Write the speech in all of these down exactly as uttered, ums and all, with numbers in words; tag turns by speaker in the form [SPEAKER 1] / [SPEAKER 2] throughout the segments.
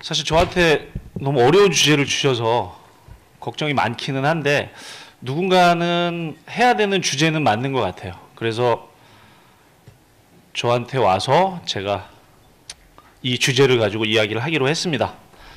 [SPEAKER 1] 사실 저한테 너무 어려운 주제를 주셔서 걱정이 많기는 한데 누군가는 해야 되는 주제는 맞는 것 같아요. 그래서 저한테 와서 제가 이 주제를 가지고 이야기를 하기로 했습니다.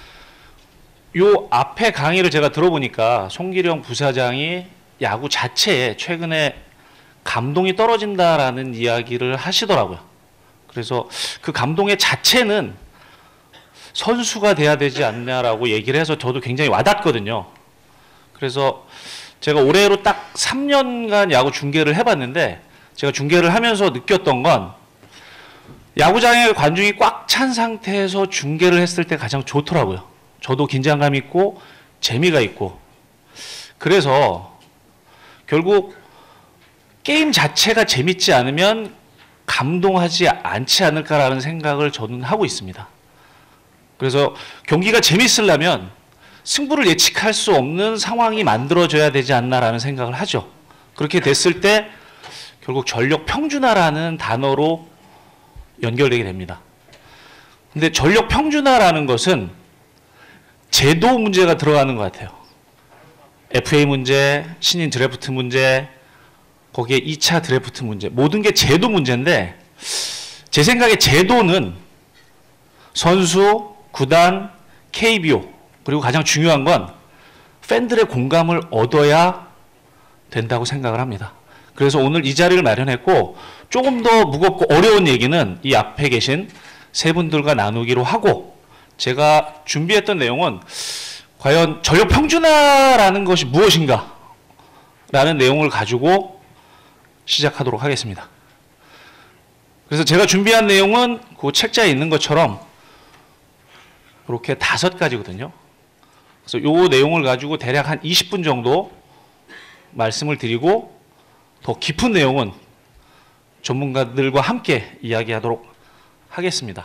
[SPEAKER 1] 요 앞에 강의를 제가 들어보니까 송기령 부사장이 야구 자체에 최근에 감동이 떨어진다라는 이야기를 하시더라고요. 그래서 그 감동의 자체는 선수가 돼야 되지 않냐라고 얘기를 해서 저도 굉장히 와닿거든요. 그래서 제가 올해로 딱 삼 년간 야구 중계를 해봤는데 제가 중계를 하면서 느꼈던 건 야구장에 관중이 꽉 찬 상태에서 중계를 했을 때 가장 좋더라고요. 저도 긴장감 있고 재미가 있고. 그래서 결국 게임 자체가 재밌지 않으면 감동하지 않지 않을까라는 생각을 저는 하고 있습니다. 그래서 경기가 재밌으려면 승부를 예측할 수 없는 상황이 만들어져야 되지 않나라는 생각을 하죠. 그렇게 됐을 때 결국 전력 평준화라는 단어로 연결되게 됩니다. 근데 전력 평준화라는 것은 제도 문제가 들어가는 것 같아요. 에프에이 문제, 신인 드래프트 문제, 거기에 이 차 드래프트 문제, 모든 게 제도 문제인데 제 생각에 제도는 선수, 구단, 케이비오 그리고 가장 중요한 건 팬들의 공감을 얻어야 된다고 생각을 합니다. 그래서 오늘 이 자리를 마련했고 조금 더 무겁고 어려운 얘기는 이 앞에 계신 세 분들과 나누기로 하고 제가 준비했던 내용은 과연 전력 평준화라는 것이 무엇인가 라는 내용을 가지고 시작하도록 하겠습니다. 그래서 제가 준비한 내용은 그 책자에 있는 것처럼 이렇게 다섯 가지거든요. 그래서 이 내용을 가지고 대략 한 이십 분 정도 말씀을 드리고 더 깊은 내용은 전문가들과 함께 이야기하도록 하겠습니다.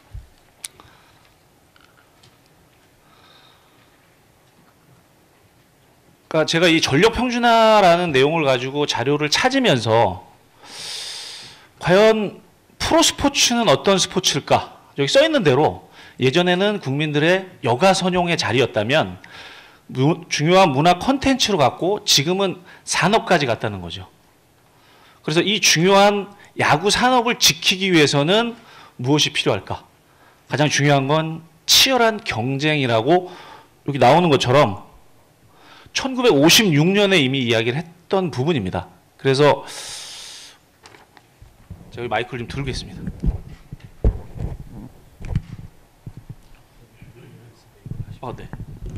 [SPEAKER 1] 그러니까 제가 이 전력 평준화라는 내용을 가지고 자료를 찾으면서 과연 프로스포츠는 어떤 스포츠일까? 여기 써 있는 대로 예전에는 국민들의 여가 선용의 자리였다면 중요한 문화 콘텐츠로 갔고 지금은 산업까지 갔다는 거죠. 그래서 이 중요한 야구 산업을 지키기 위해서는 무엇이 필요할까? 가장 중요한 건 치열한 경쟁이라고 여기 나오는 것처럼 천구백오십육 년에 이미 이야기를 했던 부분입니다. 그래서 제가 마이크를 좀 들겠습니다. 아, 네.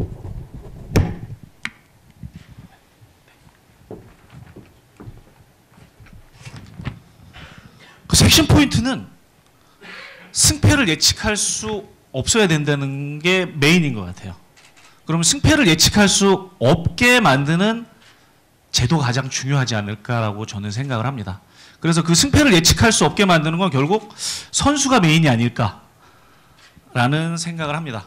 [SPEAKER 1] 그 섹션 포인트는 승패를 예측할 수 없어야 된다는 게 메인인 것 같아요. 그러면 승패를 예측할 수 없게 만드는 제도가 가장 중요하지 않을까라고 저는 생각을 합니다. 그래서 그 승패를 예측할 수 없게 만드는 건 결국 선수가 메인이 아닐까라는 생각을 합니다.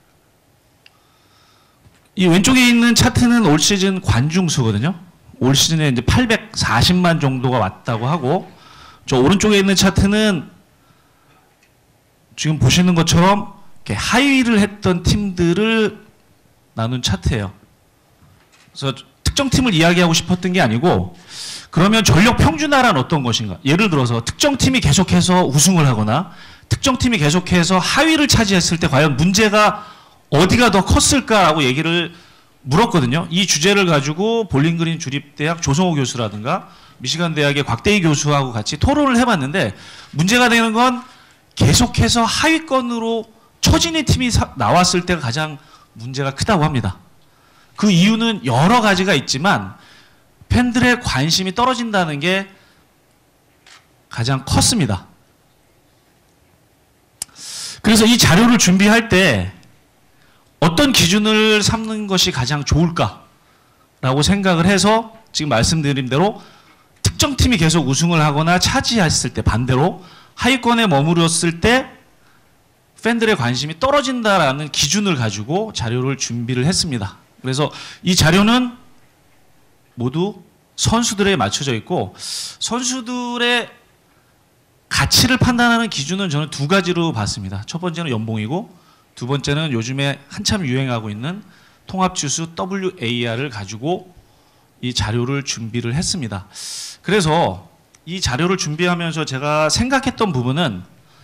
[SPEAKER 1] 이 왼쪽에 있는 차트는 올 시즌 관중수거든요. 올 시즌에 이제 팔백사십만 정도가 왔다고 하고, 저 오른쪽에 있는 차트는 지금 보시는 것처럼 이렇게 하위를 했던 팀들을 나눈 차트예요. 그래서 특정 팀을 이야기하고 싶었던 게 아니고, 그러면 전력 평준화란 어떤 것인가? 예를 들어서 특정 팀이 계속해서 우승을 하거나 특정 팀이 계속해서 하위를 차지했을 때 과연 문제가 어디가 더 컸을까라고 얘기를 물었거든요. 이 주제를 가지고 볼링그린 주립대학 조성호 교수라든가 미시간 대학의 곽대희 교수하고 같이 토론을 해봤는데 문제가 되는 건 계속해서 하위권으로 처지는 팀이 사, 나왔을 때가 가장 문제가 크다고 합니다. 그 이유는 여러 가지가 있지만 팬들의 관심이 떨어진다는 게 가장 컸습니다. 그래서 이 자료를 준비할 때 어떤 기준을 삼는 것이 가장 좋을까라고 생각을 해서 지금 말씀드린 대로 특정 팀이 계속 우승을 하거나 차지했을 때 반대로 하위권에 머무렀을 때 팬들의 관심이 떨어진다라는 기준을 가지고 자료를 준비를 했습니다. 그래서 이 자료는 모두 선수들에 맞춰져 있고 선수들의 가치를 판단하는 기준은 저는 두 가지로 봤습니다. 첫 번째는 연봉이고 두 번째는 요즘에 한참 유행하고 있는 통합지수 더블유 에이 알을 가지고 이 자료를 준비를 했습니다. 그래서 이 자료를 준비하면서 제가 생각했던 부분은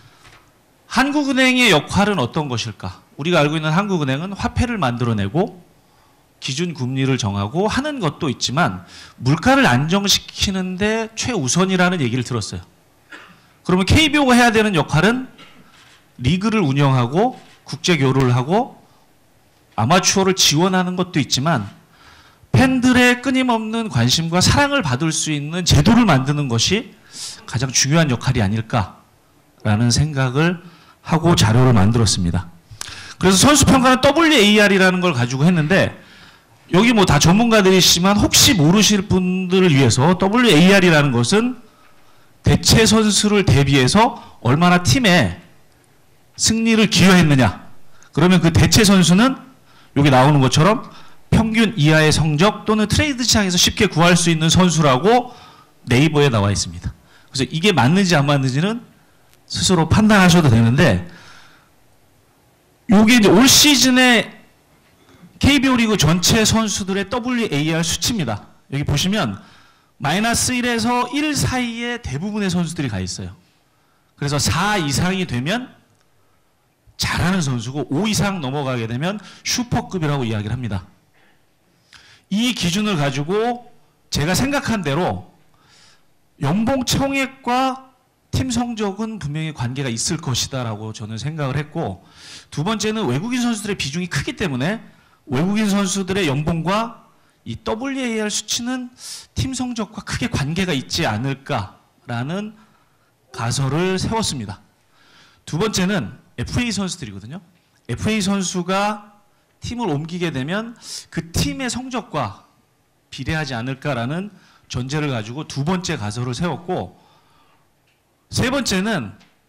[SPEAKER 1] 한국은행의 역할은 어떤 것일까? 우리가 알고 있는 한국은행은 화폐를 만들어내고 기준 금리를 정하고 하는 것도 있지만 물가를 안정시키는데 최우선이라는 얘기를 들었어요. 그러면 케이비오가 해야 되는 역할은 리그를 운영하고 국제 교류를 하고 아마추어를 지원하는 것도 있지만 팬들의 끊임없는 관심과 사랑을 받을 수 있는 제도를 만드는 것이 가장 중요한 역할이 아닐까라는 생각을 하고 자료를 만들었습니다. 그래서 선수평가는 더블유 에이 알이라는 걸 가지고 했는데 여기 뭐 다 전문가들이시지만 혹시 모르실 분들을 위해서 더블유 에이 알이라는 것은 대체 선수를 대비해서 얼마나 팀에 승리를 기여했느냐. 그러면 그 대체 선수는 여기 나오는 것처럼 평균 이하의 성적 또는 트레이드 시장에서 쉽게 구할 수 있는 선수라고 네이버에 나와 있습니다. 그래서 이게 맞는지 안 맞는지는 스스로 판단하셔도 되는데 이게 이제 올 시즌에 케이비오 리그 전체 선수들의 더블유 에이 알 수치입니다. 여기 보시면 마이너스 일에서 일 사이에 대부분의 선수들이 가 있어요. 그래서 사 이상이 되면 잘하는 선수고 오 이상 넘어가게 되면 슈퍼급이라고 이야기를 합니다. 이 기준을 가지고 제가 생각한 대로 연봉 청액과 팀 성적은 분명히 관계가 있을 것이다라고 저는 생각을 했고 두 번째는 외국인 선수들의 비중이 크기 때문에 외국인 선수들의 연봉과 이 더블유 에이 알 수치는 팀 성적과 크게 관계가 있지 않을까라는 가설을 세웠습니다. 두 번째는 에프에이 선수들이거든요. 에프에이 선수가 팀을 옮기게 되면 그 팀의 성적과 비례하지 않을까라는 전제를 가지고 두 번째 가설을 세웠고 세 번째는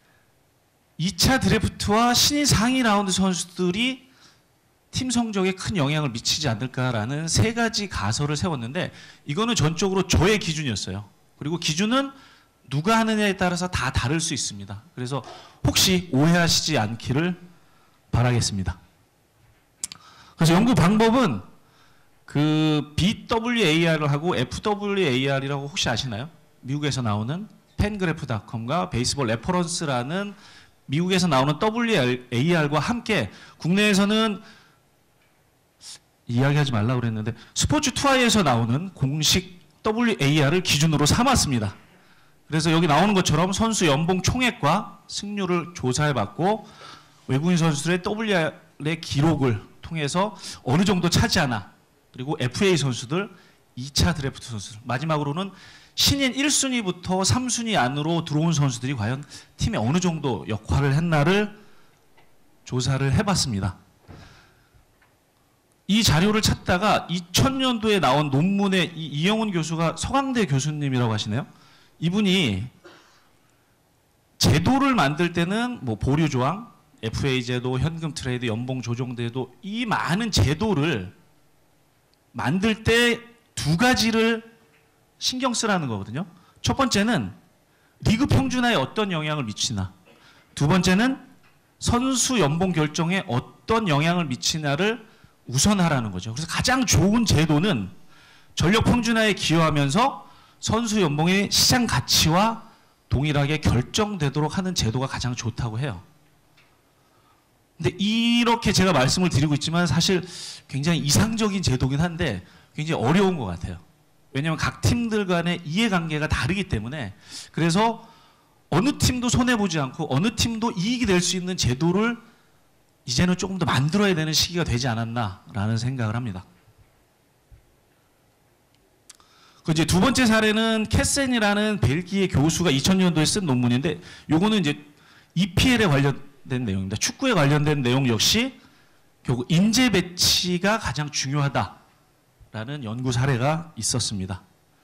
[SPEAKER 1] 이 차 드래프트와 신인 상위 라운드 선수들이 팀 성적에 큰 영향을 미치지 않을까라는 세 가지 가설을 세웠는데 이거는 전적으로 저의 기준이었어요. 그리고 기준은 누가 하느냐에 따라서 다 다를 수 있습니다. 그래서 혹시 오해하시지 않기를 바라겠습니다. 그래서 연구 방법은 그 비 더블유 에이 알을 하고 에프 더블유 에이 알이라고 혹시 아시나요? 미국에서 나오는 팬그래프 닷컴과 베이스볼 레퍼런스라는 미국에서 나오는 더블유 에이 알과 함께 국내에서는 이야기하지 말라고 그랬는데 스포츠 투아이에서 나오는 공식 더블유 에이 알을 기준으로 삼았습니다. 그래서 여기 나오는 것처럼 선수 연봉 총액과 승률을 조사해봤고 외국인 선수들의 더블유 에이 알의 기록을 통해서 어느 정도 차지하나 그리고 에프에이 선수들, 이 차 드래프트 선수들 마지막으로는 신인 일 순위부터 삼 순위 안으로 들어온 선수들이 과연 팀에 어느 정도 역할을 했나를 조사를 해봤습니다. 이 자료를 찾다가 이천 년도에 나온 논문에 이 이영훈 교수가 서강대 교수님이라고 하시네요. 이분이 제도를 만들 때는 뭐 보류 조항, 에프에이 제도, 현금 트레이드, 연봉 조정 제도 이 많은 제도를 만들 때 두 가지를 신경 쓰라는 거거든요. 첫 번째는 리그 평준화에 어떤 영향을 미치나 두 번째는 선수 연봉 결정에 어떤 영향을 미치나를 우선하라는 거죠. 그래서 가장 좋은 제도는 전력 평준화에 기여하면서 선수 연봉의 시장 가치와 동일하게 결정되도록 하는 제도가 가장 좋다고 해요. 근데 이렇게 제가 말씀을 드리고 있지만 사실 굉장히 이상적인 제도긴 한데 굉장히 어려운 것 같아요. 왜냐하면 각 팀들 간의 이해관계가 다르기 때문에 그래서 어느 팀도 손해보지 않고 어느 팀도 이익이 될 수 있는 제도를 이제는 조금 더 만들어야 되는 시기가 되지 않았나라는 생각을 합니다. 그 이제 두 번째 사례는 캐센이라는 벨기에 교수가 이천 년도에 쓴 논문인데 요거는 이제 이피엘에 관련된 내용입니다. 축구에 관련된 내용 역시 결국 인재 배치가 가장 중요하다라는 연구 사례가 있었습니다.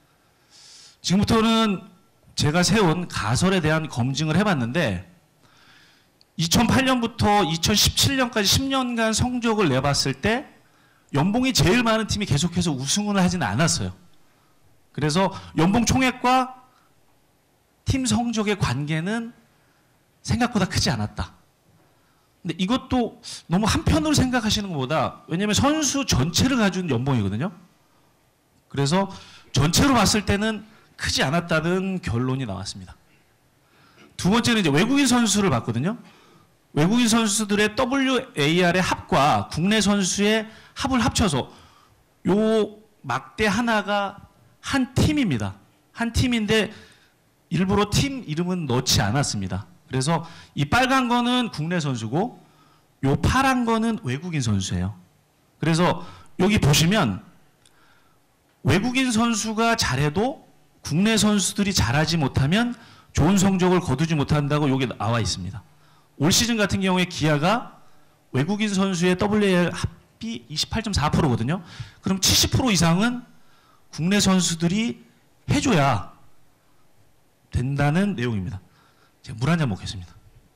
[SPEAKER 1] 지금부터는 제가 세운 가설에 대한 검증을 해봤는데 이천팔 년부터 이천십칠 년까지 십 년간 성적을 내봤을 때 연봉이 제일 많은 팀이 계속해서 우승을 하지는 않았어요. 그래서 연봉 총액과 팀 성적의 관계는 생각보다 크지 않았다.
[SPEAKER 2] 근데 이것도 너무 한편으로 생각하시는 것보다, 왜냐하면 선수 전체를 가진 연봉이거든요. 그래서 전체로 봤을 때는 크지 않았다는 결론이 나왔습니다. 두 번째는 이제 외국인 선수를 봤거든요. 외국인 선수들의 더블유에이알의 합과 국내 선수의 합을 합쳐서 요 막대 하나가 한 팀입니다. 한 팀인데 일부러 팀 이름은 넣지 않았습니다. 그래서 이 빨간 거는 국내 선수고 요 파란 거는 외국인 선수예요. 그래서 여기 보시면 외국인 선수가 잘해도 국내 선수들이 잘하지 못하면 좋은 성적을 거두지 못한다고 여기 나와 있습니다. 올 시즌 같은 경우에 기아가 외국인 선수의 더블유에이알 합이 이십팔 점 사 퍼센트거든요. 그럼 칠십 퍼센트 이상은 국내 선수들이 해줘야 된다는 내용입니다. 제가 물 한 잔 먹겠습니다.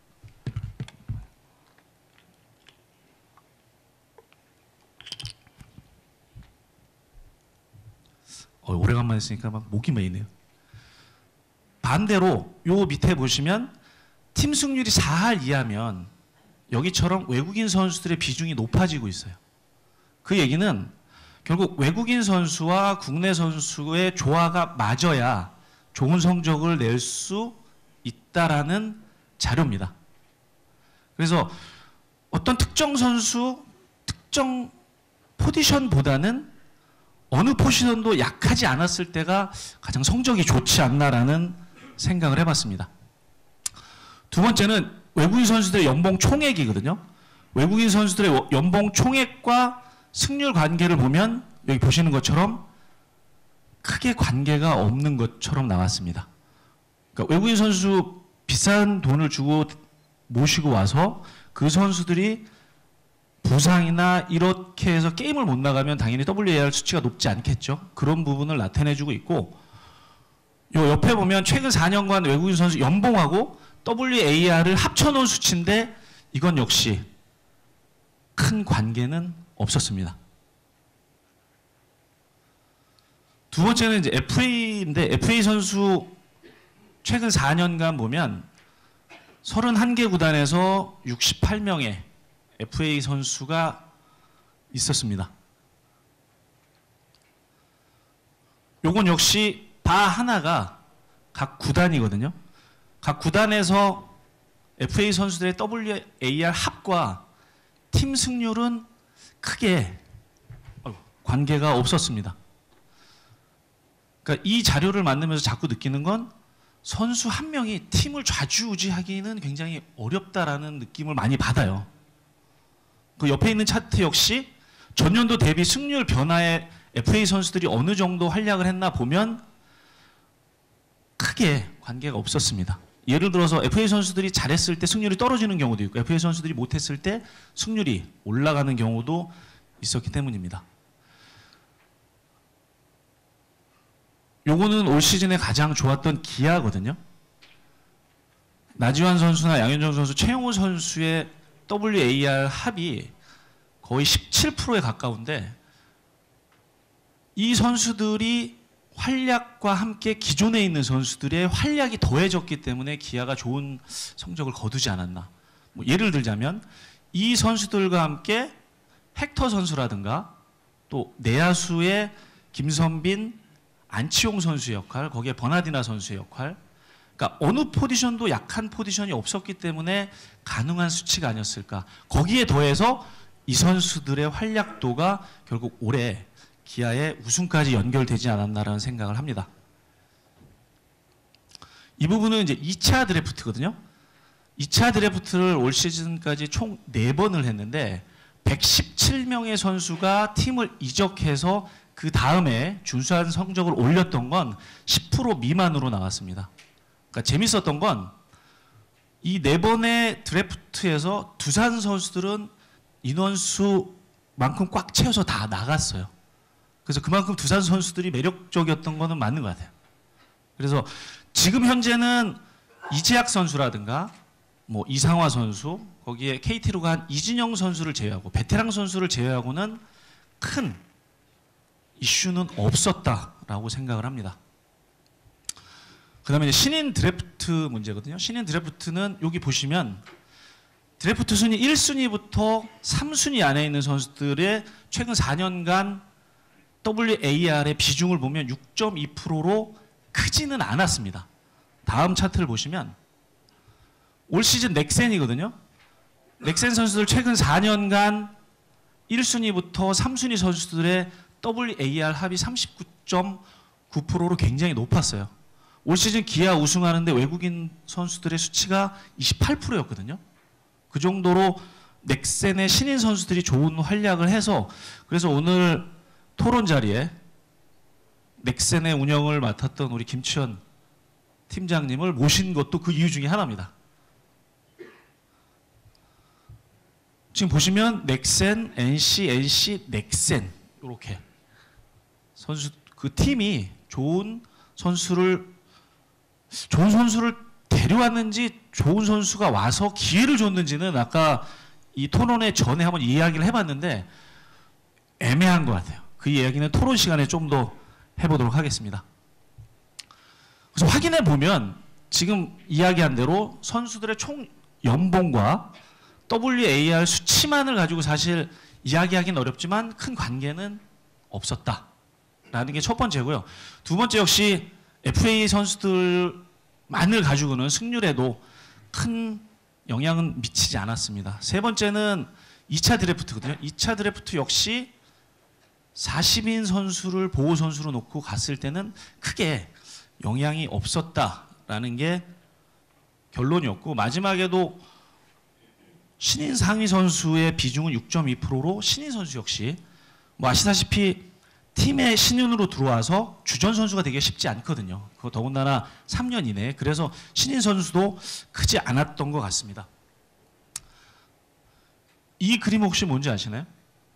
[SPEAKER 2] 어, 오래간만에 했으니까 막 목이 메이네요. 반대로 요 밑에 보시면 팀 승률이 사 할 이하면 여기처럼 외국인 선수들의 비중이 높아지고 있어요. 그 얘기는 결국 외국인 선수와 국내 선수의 조화가 맞아야 좋은 성적을 낼 수 있다라는 자료입니다. 그래서 어떤 특정 선수, 특정 포지션보다는 어느 포지션도 약하지 않았을 때가 가장 성적이 좋지 않나라는 생각을 해봤습니다. 두 번째는 외국인 선수들의 연봉 총액이거든요. 외국인 선수들의 연봉 총액과 승률 관계를 보면 여기 보시는 것처럼 크게 관계가 없는 것처럼 나왔습니다. 그러니까 외국인 선수 비싼 돈을 주고 모시고 와서 그 선수들이 부상이나 이렇게 해서 게임을 못 나가면 당연히 더블유에이알 수치가 높지 않겠죠. 그런 부분을 나타내주고 있고, 요 옆에 보면 최근 사 년간 외국인 선수 연봉하고 더블유에이알을 합쳐놓은 수치인데 이건 역시 큰 관계는 없었습니다. 두 번째는 이제 에프에이인데 에프에이 선수 최근 사 년간 보면 서른한 개 구단에서 육십팔 명의 에프에이 선수가 있었습니다. 요건 역시 바 하나가 각 구단이거든요. 각 구단에서 에프에이 선수들의 더블유에이알 합과 팀 승률은 크게 관계가 없었습니다. 그러니까 이 자료를 만들면서 자꾸 느끼는 건 선수 한 명이 팀을 좌지우지하기는 굉장히 어렵다라는 느낌을 많이 받아요. 그 옆에 있는 차트 역시 전년도 대비 승률 변화에 에프에이 선수들이 어느 정도 활약을 했나 보면 크게 관계가 없었습니다. 예를 들어서 에프에이 선수들이 잘했을 때 승률이 떨어지는 경우도 있고 에프에이 선수들이 못했을 때 승률이 올라가는 경우도 있었기 때문입니다. 요거는 올 시즌에 가장 좋았던 기아거든요. 나지완 선수나 양현종 선수, 최용호 선수의 더블유에이알 합이 거의 십칠 퍼센트에 가까운데 이 선수들이 활약과 함께 기존에 있는 선수들의 활약이 더해졌기 때문에 기아가 좋은 성적을 거두지 않았나. 뭐 예를 들자면 이 선수들과 함께 헥터 선수라든가 또 내야수의 김선빈, 안치홍 선수의 역할, 거기에 버나디나 선수의 역할, 그러니까 어느 포지션도 약한 포지션이 없었기 때문에 가능한 수치가 아니었을까. 거기에 더해서 이 선수들의 활약도가 결국 올해 기아의 우승까지 연결되지 않았나라는 생각을 합니다. 이 부분은 이제 이 차 드래프트거든요. 이 차 드래프트를 올 시즌까지 총 네 번을 했는데 백십칠 명의 선수가 팀을 이적해서 그 다음에 준수한 성적을 올렸던 건 십 퍼센트 미만으로 나왔습니다. 그러니까 재밌었던 건 이 네 번의 드래프트에서 두산 선수들은 인원수만큼 꽉 채워서 다 나갔어요. 그래서 그만큼 두산 선수들이 매력적이었던 거는 맞는 것 같아요. 그래서 지금 현재는 이재학 선수라든가 뭐 이상화 선수, 거기에 케이티로 간 이진영 선수를 제외하고 베테랑 선수를 제외하고는 큰 이슈는 없었다라고 생각을 합니다. 그 다음에 신인 드래프트 문제거든요. 신인 드래프트는 여기 보시면 드래프트 순위 일 순위부터 삼 순위 안에 있는 선수들의 최근 사 년간 더블유에이알의 비중을 보면 육 점 이 퍼센트로 크지는 않았습니다. 다음 차트를 보시면 올 시즌 넥센이거든요. 넥센 선수들 최근 사 년간 일 순위부터 삼 순위 선수들의 더블유에이알 합이 삼십구 점 구 퍼센트로 굉장히 높았어요. 올 시즌 기아 우승하는데 외국인 선수들의 수치가 이십팔 퍼센트였거든요. 그 정도로 넥센의 신인 선수들이 좋은 활약을 해서 그래서 오늘 토론 자리에 넥센의 운영을 맡았던 우리 김치현 팀장님을 모신 것도 그 이유 중에 하나입니다. 지금 보시면 넥센, 엔씨, 엔씨, 넥센 이렇게 선수 그 팀이 좋은 선수를 좋은 선수를 데려왔는지 좋은 선수가 와서 기회를 줬는지는 아까 이 토론회 전에 한번 이야기를 해봤는데 애매한 것 같아요. 그 이야기는 토론 시간에 좀 더 해보도록 하겠습니다. 그래서 확인해 보면 지금 이야기한 대로 선수들의 총 연봉과 더블유에이알 수치만을 가지고 사실 이야기하기는 어렵지만 큰 관계는 없었다라는 게 첫 번째고요. 두 번째 역시 에프에이 선수들만을 가지고는 승률에도 큰 영향은 미치지 않았습니다. 세 번째는 이 차 드래프트거든요. 이 차 드래프트 역시 사십 인 선수를 보호 선수로 놓고 갔을 때는 크게 영향이 없었다라는 게 결론이었고 마지막에도 신인 상위 선수의 비중은 육 점 이 퍼센트로 신인 선수 역시 뭐 아시다시피 팀의 신인으로 들어와서 주전 선수가 되기 쉽지 않거든요. 그거 더군다나 삼 년 이내에. 그래서 신인 선수도 크지 않았던 것 같습니다. 이 그림 혹시 뭔지 아시나요?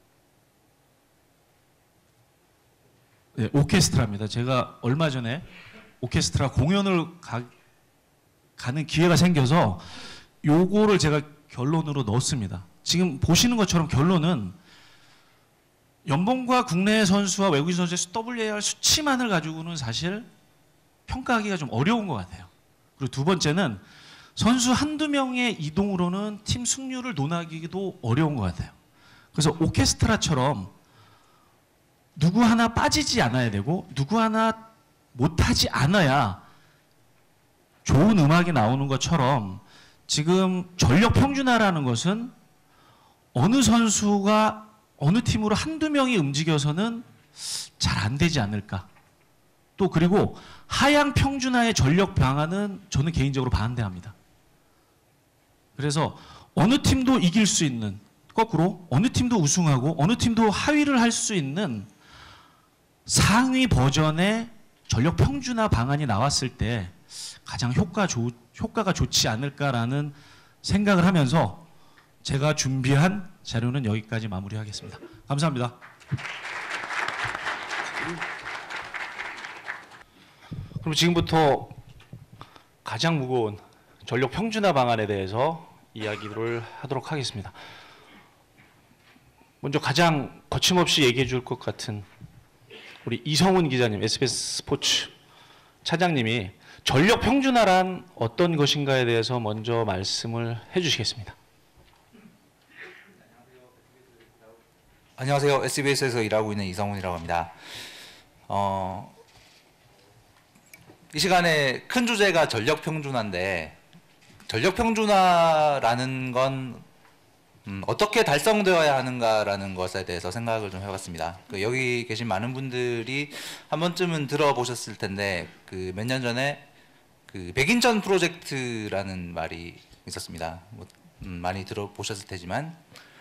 [SPEAKER 2] 네, 오케스트라입니다. 제가 얼마 전에 오케스트라 공연을 가, 가는 기회가 생겨서 요거를 제가 결론으로 넣었습니다. 지금 보시는 것처럼 결론은 연봉과 국내 선수와 외국인 선수의 더블유에이알 수치만을 가지고는 사실 평가하기가 좀 어려운 것 같아요. 그리고 두 번째는 선수 한두 명의 이동으로는 팀 승률을 논하기도 어려운 것 같아요. 그래서 오케스트라처럼 누구 하나 빠지지 않아야 되고 누구 하나 못하지 않아야 좋은 음악이 나오는 것처럼 지금 전력 평준화라는 것은 어느 선수가 어느 팀으로 한두 명이 움직여서는 잘 안 되지 않을까. 또 그리고 하향 평준화의 전력 방안은 저는 개인적으로 반대합니다. 그래서 어느 팀도 이길 수 있는, 거꾸로 어느 팀도 우승하고 어느 팀도 하위를 할 수 있는 상위 버전의 전력 평준화 방안이 나왔을 때 가장 효과 조, 효과가 좋지 않을까라는 생각을 하면서 제가 준비한 자료는 여기까지 마무리하겠습니다. 감사합니다.
[SPEAKER 1] 그럼 지금부터 가장 무거운 전력 평준화 방안에 대해서 이야기를 하도록 하겠습니다. 먼저 가장 거침없이 얘기해 줄 것 같은 우리 이성훈 기자님, 에스비에스 스포츠 차장님이 전력 평준화란 어떤 것인가에 대해서 먼저 말씀을 해주시겠습니다.
[SPEAKER 3] 안녕하세요. 에스비에스에서 일하고 있는 이성훈이라고 합니다. 어, 이 시간에 큰 주제가 전력 평준화인데 전력 평준화라는 건 음, 어떻게 달성되어야 하는가라는 것에 대해서 생각을 좀 해봤습니다. 그 여기 계신 많은 분들이 한 번쯤은 들어보셨을 텐데 그 몇 년 전에 그 백인천 프로젝트라는 말이 있었습니다. 뭐, 음, 많이 들어보셨을 테지만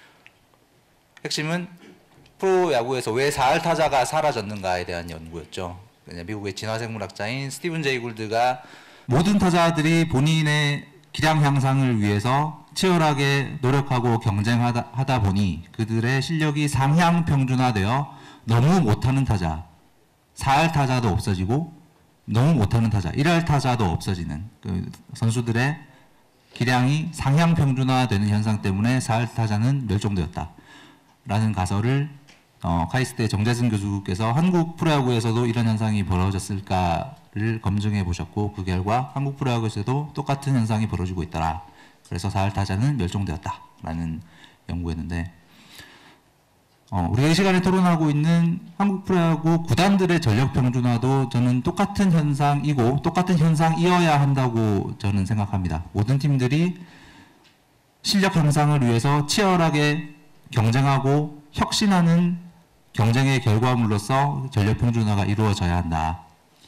[SPEAKER 3] 핵심은 프로야구에서 왜 사할 타자가 사라졌는가에 대한 연구였죠. 미국의 진화생물학자인 스티븐 제이 굴드가
[SPEAKER 4] 모든 타자들이 본인의 기량 향상을 위해서 치열하게 노력하고 경쟁하다 하다 보니 그들의 실력이 상향 평준화되어 너무 못하는 타자, 사할 타자도 없어지고 너무 못하는 타자, 일할 타자도 없어지는 그 선수들의 기량이 상향 평준화되는 현상 때문에 사할 타자는 멸종되었다 라는 가설을 어, 카이스트의 정재승 교수께서 한국 프로야구에서도 이런 현상이 벌어졌을까를 검증해 보셨고 그 결과 한국 프로야구에서도 똑같은 현상이 벌어지고 있더라 그래서 사 할 타자는 멸종되었다라는 연구였는데 어, 우리가 이 시간에 토론하고 있는 한국 프로야구 구단들의 전력 평준화도 저는 똑같은 현상이고 똑같은 현상이어야 한다고 저는 생각합니다. 모든 팀들이 실력 향상을 위해서 치열하게 경쟁하고 혁신하는 경쟁의 결과물로서 전력 평준화가 이루어져야 한다.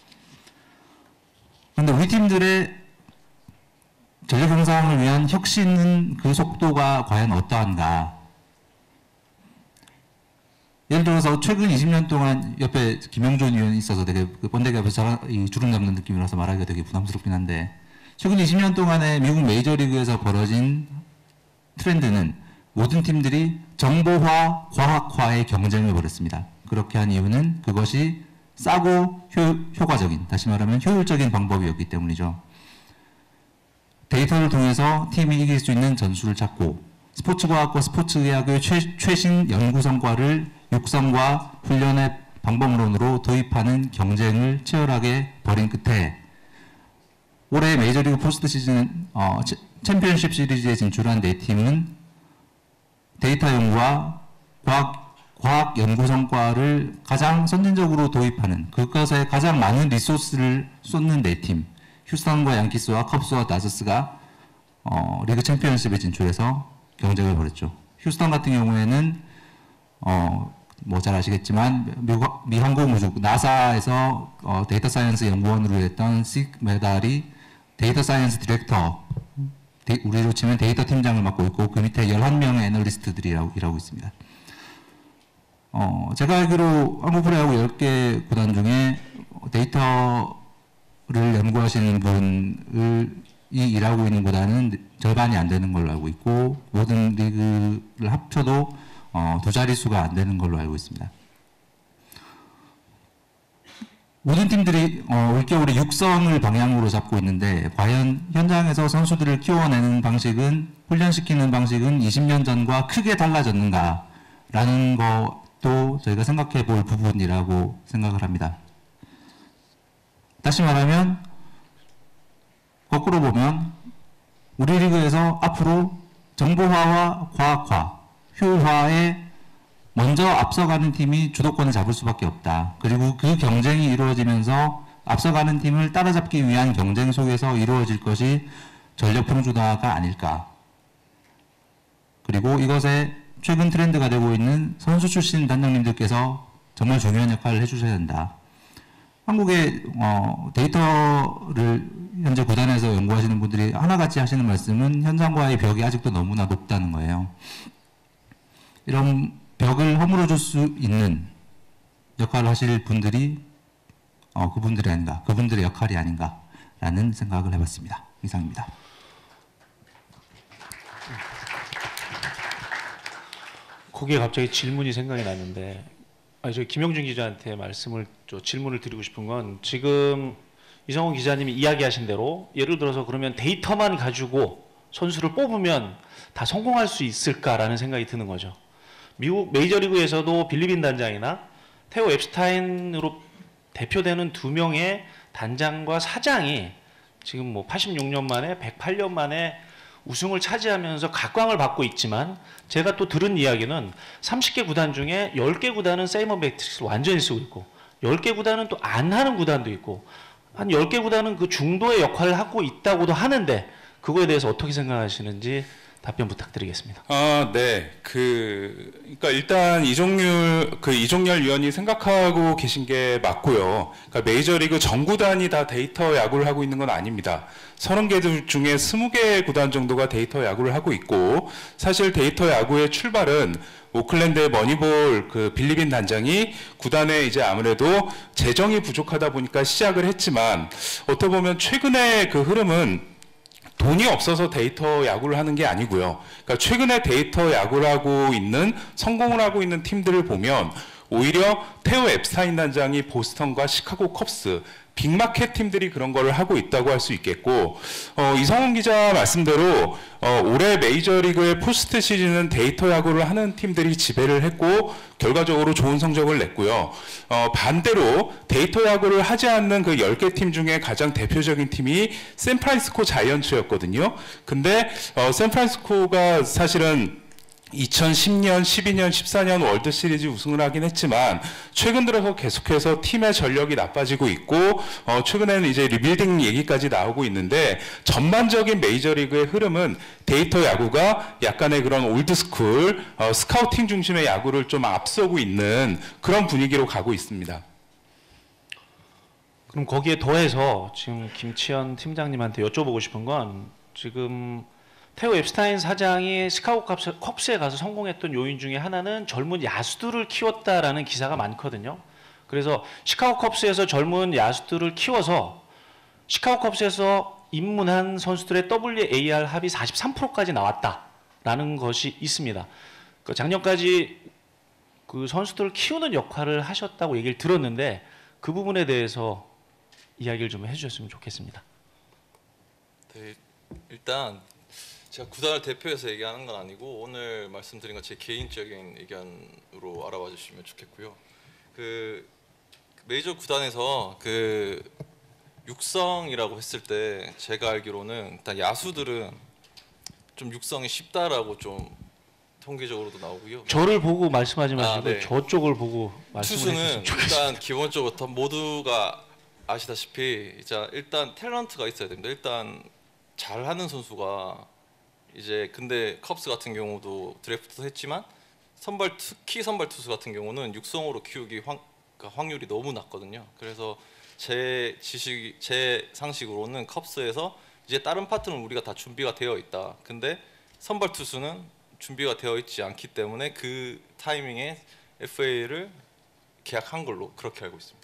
[SPEAKER 4] 그런데 우리 팀들의 전력 향상을 위한 혁신은 그 속도가 과연 어떠한가? 예를 들어서 최근 이십 년 동안 옆에 김영존 의원이 있어서 되게 그 번데기 앞에서 이 주름 잡는 느낌이라서 말하기가 되게 부담스럽긴 한데 최근 이십 년 동안에 미국 메이저리그에서 벌어진 트렌드는 모든 팀들이 정보화, 과학화의 경쟁을 벌였습니다. 그렇게 한 이유는 그것이 싸고 효, 효과적인, 다시 말하면 효율적인 방법이었기 때문이죠. 데이터를 통해서 팀이 이길 수 있는 전술을 찾고 스포츠과학과 스포츠의학의 최, 최신 연구 성과를 육성과 훈련의 방법론으로 도입하는 경쟁을 치열하게 벌인 끝에 올해 메이저리그 포스트 시즌 어, 챔피언십 시리즈에 진출한 네 팀은 데이터 연구와 과학, 과학 연구 성과를 가장 선진적으로 도입하는 그것에 가장 많은 리소스를 쏟는 네 팀, 휴스턴과 양키스와 컵스와 다저스가 어, 리그 챔피언십에 진출해서 경쟁을 벌였죠. 휴스턴 같은 경우에는 어, 뭐 잘 아시겠지만 미국, 미 항공우주 나사에서 어, 데이터 사이언스 연구원으로 했던 식 메달이 데이터 사이언스 디렉터, 데, 우리로 치면 데이터 팀장을 맡고 있고 그 밑에 열한 명의 애널리스트들이 일하고, 일하고 있습니다. 어, 제가 알기로 한국 프로야구 열 개 구단 중에 데이터를 연구하시는 분을 이 일하고 있는 구단은 절반이 안 되는 걸로 알고 있고 모든 리그를 합쳐도 어, 두 자릿수가 안 되는 걸로 알고 있습니다. 모든 팀들이 어, 올겨울에 육성을 방향으로 잡고 있는데 과연 현장에서 선수들을 키워내는 방식은 훈련시키는 방식은 이십 년 전과 크게 달라졌는가라는 것도 저희가 생각해 볼 부분이라고 생각을 합니다. 다시 말하면 거꾸로 보면 우리 리그에서 앞으로 정보화와 과학화, 효율화에 먼저 앞서가는 팀이 주도권을 잡을 수밖에 없다. 그리고 그 경쟁이 이루어지면서 앞서가는 팀을 따라잡기 위한 경쟁 속에서 이루어질 것이 전력 평준화가 아닐까. 그리고 이것에 최근 트렌드가 되고 있는 선수 출신 단장님들께서 정말 중요한 역할을 해주셔야 된다. 한국의 어, 데이터를 현재 구단에서 연구하시는 분들이 하나같이 하시는 말씀은 현장과의 벽이 아직도 너무나 높다는 거예요. 이런 벽을 허물어줄 수 있는 역할을 하실 분들이 어, 그분들이 아닌가, 그분들의 역할이 아닌가라는 생각을 해봤습니다. 이상입니다.
[SPEAKER 1] 거기에 갑자기 질문이 생각이 났는데, 아니, 저 김영준 기자한테 말씀을, 저 질문을 드리고 싶은 건 지금 이성훈 기자님이 이야기하신 대로 예를 들어서 그러면 데이터만 가지고 선수를 뽑으면 다 성공할 수 있을까라는 생각이 드는 거죠. 미국 메이저리그에서도 빌리빈 단장이나 테오 앱스타인으로 대표되는 두 명의 단장과 사장이 지금 뭐 팔십육 년 만에 백팔 년 만에 우승을 차지하면서 각광을 받고 있지만 제가 또 들은 이야기는 서른 개 구단 중에 열 개 구단은 세이먼 매트릭스를 완전히 쓰고 있고 열 개 구단은 또 안 하는 구단도 있고 한 열 개 구단은 그 중도의 역할을 하고 있다고도 하는데 그거에 대해서 어떻게 생각하시는지 답변 부탁드리겠습니다.
[SPEAKER 5] 아, 네. 그, 그러니까 일단 이종률, 그 이종열 위원이 생각하고 계신 게 맞고요. 그러니까 메이저리그 전 구단이 다 데이터 야구를 하고 있는 건 아닙니다. 서른 개 중에 스무 개 구단 정도가 데이터 야구를 하고 있고, 사실 데이터 야구의 출발은 오클랜드의 머니볼 그 빌리빈 단장이 구단에 이제 아무래도 재정이 부족하다 보니까 시작을 했지만, 어떻게 보면 최근에 그 흐름은 돈이 없어서 데이터 야구를 하는 게 아니고요. 그러니까 최근에 데이터 야구를 하고 있는, 성공을 하고 있는 팀들을 보면 오히려 테오 앱스타인 단장이 보스턴과 시카고 컵스, 빅마켓 팀들이 그런 걸 하고 있다고 할 수 있겠고, 어, 이성훈 기자 말씀대로 어, 올해 메이저리그의 포스트 시즌은 데이터 야구를 하는 팀들이 지배를 했고 결과적으로 좋은 성적을 냈고요. 어, 반대로 데이터 야구를 하지 않는 그 열 개 팀 중에 가장 대표적인 팀이 샌프란시스코 자이언츠였거든요. 근데 어, 샌프란시스코가 사실은 이천십 년, 십이 년, 십사 년 월드 시리즈 우승을 하긴 했지만 최근 들어서 계속해서 팀의 전력이 나빠지고 있고 어, 최근에는 이제 리빌딩 얘기까지 나오고 있는데 전반적인 메이저리그의 흐름은 데이터 야구가 약간의 그런 올드스쿨 어, 스카우팅 중심의 야구를 좀 앞서고 있는 그런 분위기로 가고 있습니다.
[SPEAKER 1] 그럼 거기에 더해서 지금 김치현 팀장님한테 여쭤보고 싶은 건 지금 테오 앱스타인 사장이 시카고 컵스, 컵스에 가서 성공했던 요인 중에 하나는 젊은 야수들을 키웠다라는 기사가 많거든요. 그래서 시카고 컵스에서 젊은 야수들을 키워서 시카고 컵스에서 입문한 선수들의 더블유 에이 알 합이 사십삼 퍼센트까지 나왔다라는 것이 있습니다. 그 작년까지 그 선수들을 키우는 역할을 하셨다고 얘기를 들었는데 그 부분에 대해서 이야기를 좀 해주셨으면 좋겠습니다.
[SPEAKER 6] 네, 일단 제가 구단을 대표해서 얘기하는 건 아니고 오늘 말씀드린 건 제 개인적인 의견으로 알아봐 주시면 좋겠고요. 그 메이저 구단에서 그 육성이라고 했을 때 제가 알기로는 일단 야수들은 좀 육성이 쉽다라고 좀 통계적으로도 나오고요.
[SPEAKER 1] 저를 보고 말씀하지 마시고
[SPEAKER 6] 아, 네.
[SPEAKER 1] 저쪽을 보고 말씀을
[SPEAKER 6] 투수는
[SPEAKER 1] 해주시면 좋겠습니다.
[SPEAKER 6] 일단 기본적으로 모두가 아시다시피 이제 일단 탤런트가 있어야 됩니다. 일단 잘하는 선수가 이제 근데 컵스 같은 경우도 드래프트도 했지만 선발 특히 선발 투수 같은 경우는 육성으로 키우기 확, 그러니까 확률이 너무 낮거든요. 그래서 제 지식 제 상식으로는 컵스에서 이제 다른 파트는 우리가 다 준비가 되어 있다. 근데 선발 투수는 준비가 되어 있지 않기 때문에 그 타이밍에 에프에이를 계약한 걸로 그렇게 알고 있습니다.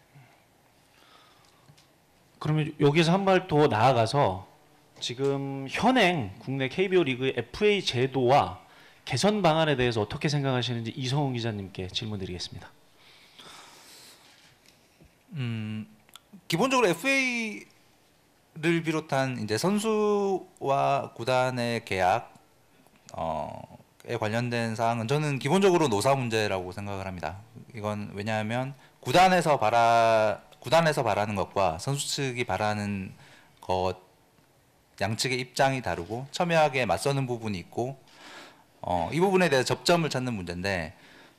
[SPEAKER 1] 그러면 여기서 한 발 더 나아가서 지금 현행 국내 케이비오 리그의 에프에이 제도와 개선 방안에 대해서 어떻게 생각하시는지 이성훈 기자님께 질문드리겠습니다.
[SPEAKER 3] 음, 기본적으로 에프에이를 비롯한 이제 선수와 구단의 계약 어에 관련된 사항은 저는 기본적으로 노사 문제라고 생각을 합니다. 이건 왜냐하면 구단에서 바라 구단에서 바라는 것과 선수 측이 바라는 것 양측의 입장이 다르고 첨예하게 맞서는 부분이 있고 어, 이 부분에 대해 접점을 찾는 문제인데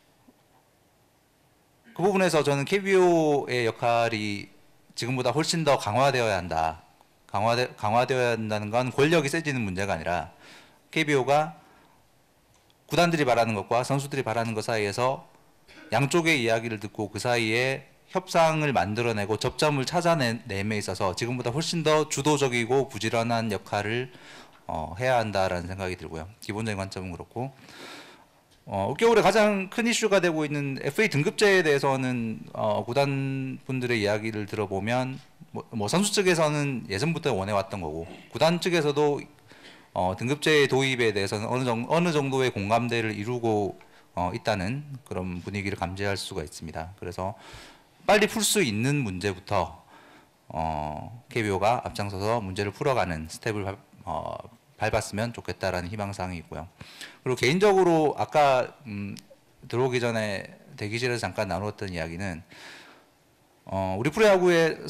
[SPEAKER 3] 그 부분에서 저는 케이비오의 역할이 지금보다 훨씬 더 강화되어야 한다. 강화되, 강화되어야 한다는 건 권력이 세지는 문제가 아니라 케이비오가 구단들이 바라는 것과 선수들이 바라는 것 사이에서 양쪽의 이야기를 듣고 그 사이에 협상을 만들어내고 접점을 찾아내임에 있어서 지금보다 훨씬 더 주도적이고 부지런한 역할을 어, 해야 한다라는 생각이 들고요. 기본적인 관점은 그렇고 어, 올겨울에 가장 큰 이슈가 되고 있는 에프에이 등급제에 대해서는 어, 구단 분들의 이야기를 들어보면 뭐, 뭐 선수 측에서는 예전부터 원해왔던 거고 구단 측에서도 어, 등급제의 도입에 대해서는 어느, 정, 어느 정도의 공감대를 이루고 어, 있다는 그런 분위기를 감지할 수가 있습니다. 그래서 빨리 풀 수 있는 문제부터 어, 케이비오가 앞장서서 문제를 풀어가는 스텝을 밟, 어, 밟았으면 좋겠다라는 희망사항이 있고요. 그리고 개인적으로 아까 음, 들어오기 전에 대기실에서 잠깐 나누었던 이야기는 어, 우리 프로야구의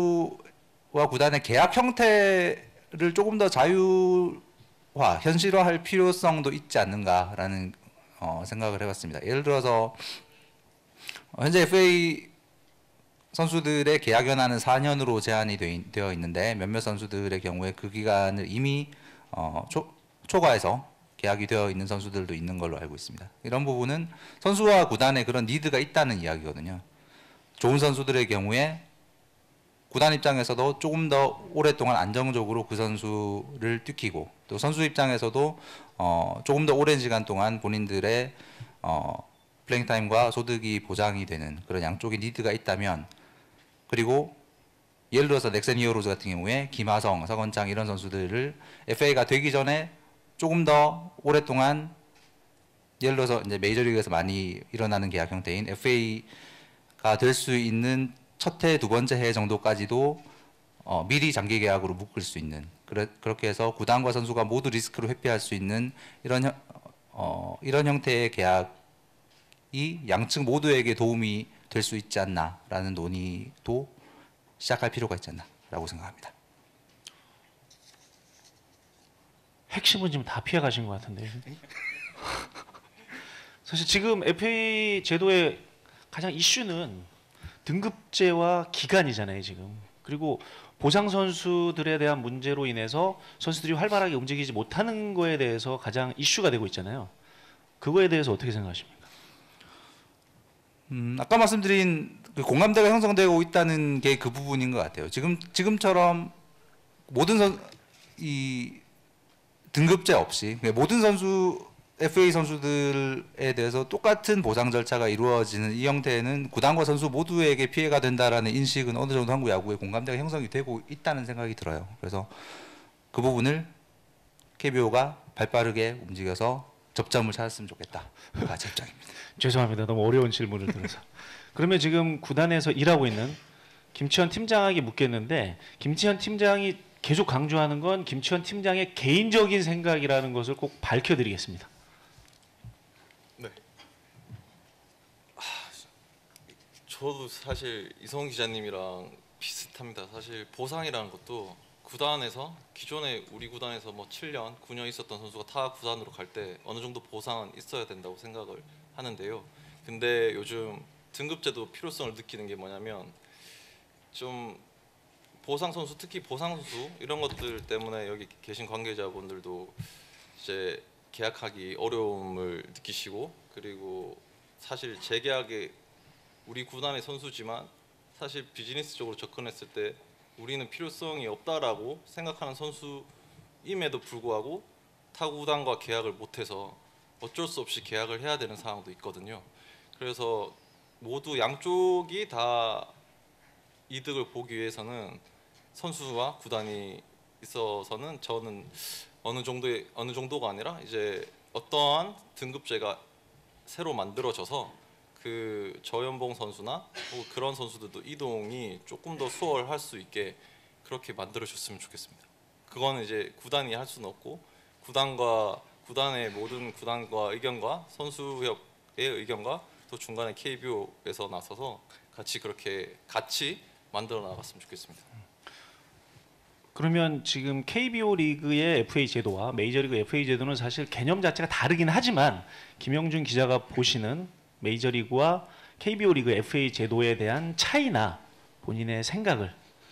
[SPEAKER 3] 선수와 구단의 계약 형태를 조금 더 자유화, 현실화할 필요성도 있지 않는가라는 어, 생각을 해봤습니다. 예를 들어서 현재 에프에이 선수들의 계약 연한은 사 년으로 제한이 되어 있는데 몇몇 선수들의 경우에 그 기간을 이미 어, 초, 초과해서 계약이 되어 있는 선수들도 있는 걸로 알고 있습니다. 이런 부분은 선수와 구단의 그런 니드가 있다는 이야기거든요. 좋은 선수들의 경우에 구단 입장에서도 조금 더 오랫동안 안정적으로 그 선수를 뛰키고 또 선수 입장에서도 어, 조금 더 오랜 시간 동안 본인들의 어, 플레잉 타임과 소득이 보장이 되는 그런 양쪽의 니드가 있다면 그리고 예를 들어서 넥센 히어로즈 같은 경우에 김하성, 서건창 이런 선수들을 에프에이가 되기 전에 조금 더 오랫동안 예를 들어서 이제 메이저리그에서 많이 일어나는 계약 형태인 에프에이가 될 수 있는 첫 해, 두 번째 해 정도까지도 어, 미리 장기 계약으로 묶을 수 있는 그래, 그렇게 해서 구단과 선수가 모두 리스크를 회피할 수 있는 이런 형, 어, 이런 형태의 계약이 양측 모두에게 도움이 될 수 있지 않나라는 논의도 시작할 필요가 있지 않나라고 생각합니다.
[SPEAKER 1] 핵심은 지금 다 피해 가신 것 같은데요. 사실 지금 에프에이 제도의 가장 이슈는 등급제와 기간이잖아요, 지금. 그리고 보상 선수들에 대한 문제로 인해서 선수들이 활발하게 움직이지 못하는 거에 대해서 가장 이슈가 되고 있잖아요. 그거에 대해서 어떻게 생각하십니까?
[SPEAKER 3] 음, 아까 말씀드린 그 공감대가 형성되고 있다는 게 그 부분인 것 같아요. 지금 지금처럼 모든 선, 이 등급제 없이 모든 선수 에프에이 선수들에 대해서 똑같은 보상 절차가 이루어지는 이 형태는 구단과 선수 모두에게 피해가 된다라는 인식은 어느 정도 한국 야구의 공감대가 형성이 되고 있다는 생각이 들어요. 그래서 그 부분을 케이비오가 발빠르게 움직여서 접점을 찾았으면 좋겠다가 제 입장입니다.
[SPEAKER 1] 죄송합니다. 너무 어려운 질문을 드려서. 그러면 지금 구단에서 일하고 있는 김치현 팀장에게 묻겠는데, 김치현 팀장이 계속 강조하는 건 김치현 팀장의 개인적인 생각이라는 것을 꼭 밝혀드리겠습니다.
[SPEAKER 6] 네. 아, 저도 사실 이성훈 기자님이랑 비슷합니다. 사실 보상이라는 것도 구단에서 기존에 우리 구단에서 뭐 칠 년, 구 년 있었던 선수가 타 구단으로 갈 때 어느 정도 보상은 있어야 된다고 생각을 하는데요. 근데 요즘 등급제도 필요성을 느끼는 게 뭐냐면 좀 보상 선수, 특히 보상 선수 이런 것들 때문에 여기 계신 관계자분들도 이제 계약하기 어려움을 느끼시고, 그리고 사실 재계약에 우리 구단의 선수지만 사실 비즈니스적으로 접근했을 때 우리는 필요성이 없다라고 생각하는 선수임에도 불구하고 타 구단과 계약을 못해서 어쩔 수 없이 계약을 해야 되는 상황도 있거든요. 그래서 모두 양쪽이 다 이득을 보기 위해서는 선수와 구단이 있어서는 저는 어느 정도의 어느 정도가 아니라 이제 어떠한 등급제가 새로 만들어져서 그 저연봉 선수나 뭐 그런 선수들도 이동이 조금 더 수월할 수 있게 그렇게 만들어줬으면 좋겠습니다. 그거는 이제 구단이 할 수는 없고 구단과 구단의 모든 구단과 의견과 선수협의 의견과 또 중간에 케이비오에서 나서서 같이 그렇게 같이 만들어 나갔으면 좋겠습니다.
[SPEAKER 1] 그러면 지금 케이비오 리그의 에프에이 제도와 메이저리그 에프에이 제도는 사실 개념 자체가 다르긴 하지만 김영준 기자가 보시는 메이저리그와 케이비오 리그 에프에이 제도에 대한 차이나 본인의 생각을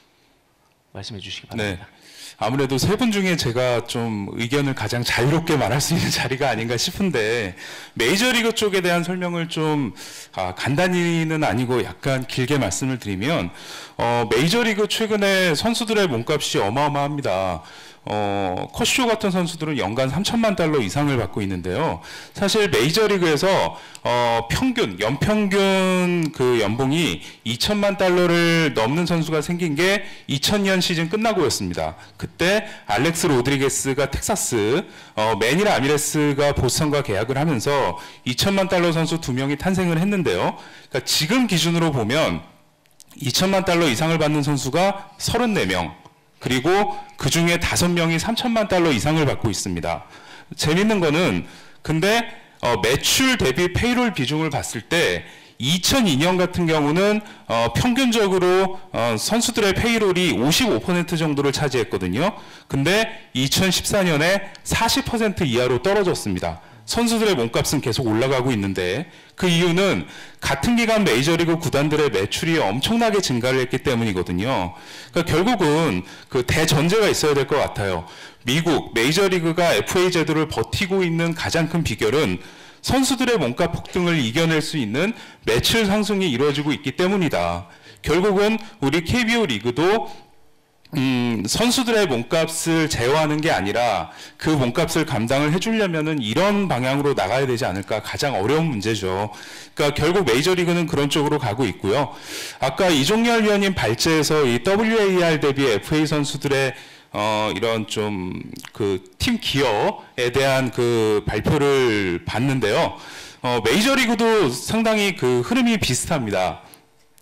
[SPEAKER 1] 말씀해 주시기 바랍니다.
[SPEAKER 5] 네. 아무래도 세 분 중에 제가 좀 의견을 가장 자유롭게 말할 수 있는 자리가 아닌가 싶은데, 메이저리그 쪽에 대한 설명을 좀 아, 간단히는 아니고 약간 길게 말씀을 드리면, 어, 메이저리그 최근에 선수들의 몸값이 어마어마합니다. 어, 커쇼 같은 선수들은 연간 삼천만 달러 이상을 받고 있는데요. 사실 메이저리그에서 어, 평균, 연평균 그 연봉이 이천만 달러를 넘는 선수가 생긴 게 이천 년 시즌 끝나고였습니다. 그때 알렉스 로드리게스가 텍사스, 어, 매니 라미레스가 보스턴과 계약을 하면서 이천만 달러 선수 두 명이 탄생을 했는데요. 그러니까 지금 기준으로 보면 이천만 달러 이상을 받는 선수가 서른네 명, 그리고 그 중에 다섯 명이 삼천만 달러 이상을 받고 있습니다. 재밌는 거는 근데 어, 매출 대비 페이롤 비중을 봤을 때 이천이 년 같은 경우는 어, 평균적으로 어, 선수들의 페이롤이 오십오 퍼센트 정도를 차지했거든요. 근데 이천십사 년에 사십 퍼센트 이하로 떨어졌습니다. 선수들의 몸값은 계속 올라가고 있는데, 그 이유는 같은 기간 메이저리그 구단들의 매출이 엄청나게 증가를 했기 때문이거든요. 그러니까 결국은 그 대전제가 있어야 될 것 같아요. 미국 메이저리그가 에프에이 제도를 버티고 있는 가장 큰 비결은 선수들의 몸값 폭등을 이겨낼 수 있는 매출 상승이 이루어지고 있기 때문이다. 결국은 우리 케이비오 리그도 음, 선수들의 몸값을 제어하는 게 아니라 그 몸값을 감당을 해주려면은 이런 방향으로 나가야 되지 않을까, 가장 어려운 문제죠. 그러니까 결국 메이저리그는 그런 쪽으로 가고 있고요. 아까 이종열 위원님 발제에서 이 더블유에이알 대비 에프에이 선수들의 어, 이런 좀 그 팀 기여에 대한 그 발표를 봤는데요. 어, 메이저리그도 상당히 그 흐름이 비슷합니다.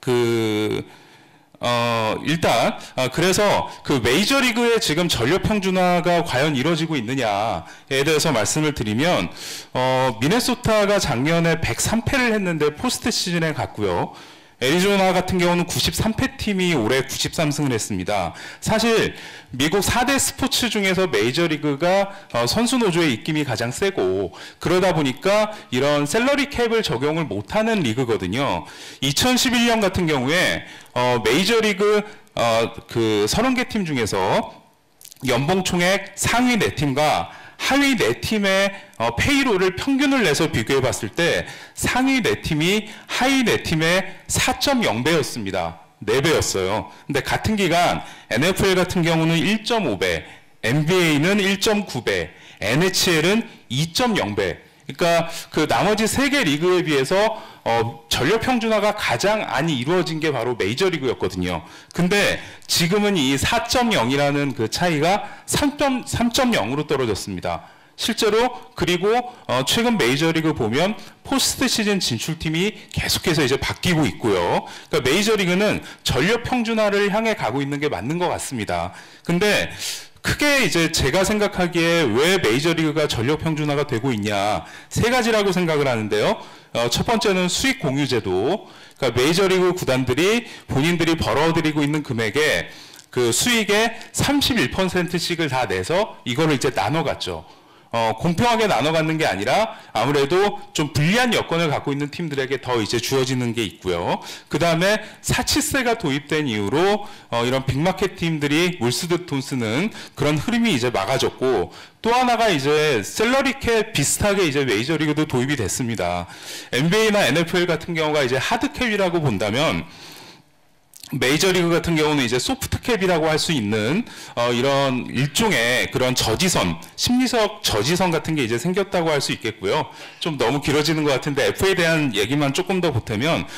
[SPEAKER 5] 그 어, 일단, 어, 그래서 그 메이저리그의 지금 전력 평준화가 과연 이루어지고 있느냐에 대해서 말씀을 드리면, 어, 미네소타가 작년에 백삼 패를 했는데 포스트 시즌에 갔고요. 애리조나 같은 경우는 구십삼 패 팀이 올해 구십삼 승을 했습니다. 사실 미국 사 대 스포츠 중에서 메이저리그가 어, 선수 노조의 입김이 가장 세고 그러다 보니까 이런 셀러리 캡을 적용을 못하는 리그거든요. 이천십일 년 같은 경우에 어, 메이저리그 어, 그 서른 개 팀 중에서 연봉 총액 상위 네 팀과 하위 네 팀의 어, 페이롤을 평균을 내서 비교해 봤을 때 상위 네 팀이 하위 네 팀의 사 점 영 배였습니다. 네 배였어요. 근데 같은 기간 엔에프엘 같은 경우는 일 점 오 배, 엔비에이는 일 점 구 배, 엔에이치엘은 이 점 영 배. 그러니까 그 나머지 세 개 리그에 비해서 어, 전력 평준화가 가장 안 이루어진 게 바로 메이저리그였거든요. 근데 지금은 이 사 점 영이라는 그 차이가 삼 점 영으로 떨어졌습니다. 실제로 그리고 어, 최근 메이저리그 보면 포스트 시즌 진출팀이 계속해서 이제 바뀌고 있고요. 그러니까 메이저리그는 전력 평준화를 향해 가고 있는 게 맞는 것 같습니다. 근데 크게 이제 제가 생각하기에 왜 메이저리그가 전력 평준화가 되고 있냐 세 가지라고 생각을 하는데요. 어, 첫 번째는 수익 공유제도. 그러니까 메이저리그 구단들이 본인들이 벌어들이고 있는 금액에 그 수익의 삼십일 퍼센트씩을 다 내서 이거를 이제 나눠 갔죠. 어, 공평하게 나눠 갖는 게 아니라 아무래도 좀 불리한 여건을 갖고 있는 팀들에게 더 이제 주어지는 게 있고요. 그 다음에 사치세가 도입된 이후로 어, 이런 빅마켓 팀들이 물 쓰듯 돈 쓰는 그런 흐름이 이제 막아졌고, 또 하나가 이제 셀러리캡 비슷하게 이제 메이저리그도 도입이 됐습니다. 엔비에이나 엔에프엘 같은 경우가 이제 하드캡이라고 본다면 메이저리그 같은 경우는 이제 소프트캡이라고 할 수 있는 어, 이런 일종의 그런 저지선, 심리적 저지선 같은 게 이제 생겼다고 할 수 있겠고요. 좀 너무 길어지는 것 같은데 에프에이에 대한 얘기만 조금 더 보태면,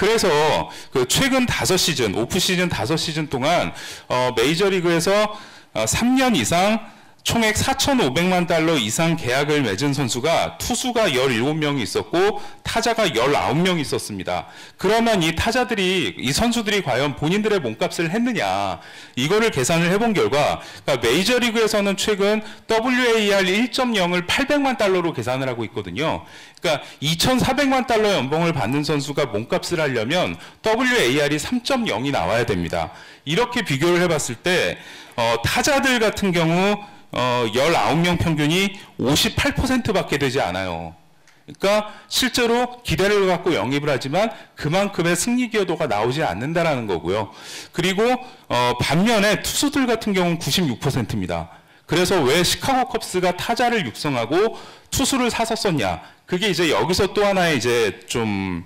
[SPEAKER 5] 그래서 그 최근 다섯 시즌, 오프 시즌 다섯 시즌 동안 어, 메이저리그에서 어, 삼 년 이상 총액 사천오백만 달러 이상 계약을 맺은 선수가 투수가 열일곱 명이 있었고 타자가 열아홉 명이 있었습니다. 그러면 이 타자들이, 이 선수들이 과연 본인들의 몸값을 했느냐, 이거를 계산을 해본 결과, 그러니까 메이저리그에서는 최근 더블유에이알 일 점 영을 팔백만 달러로 계산을 하고 있거든요. 그러니까 이천사백만 달러 연봉을 받는 선수가 몸값을 하려면 더블유에이알이 삼 점 영이 나와야 됩니다. 이렇게 비교를 해봤을 때 어, 타자들 같은 경우 어, 열아홉 명 평균이 오십팔 퍼센트밖에 되지 않아요. 그러니까 실제로 기대를 갖고 영입을 하지만 그만큼의 승리 기여도가 나오지 않는다라는 거고요. 그리고 어, 반면에 투수들 같은 경우는 구십육 퍼센트입니다. 그래서 왜 시카고 컵스가 타자를 육성하고 투수를 사서 썼냐? 그게 이제 여기서 또 하나의 이제 좀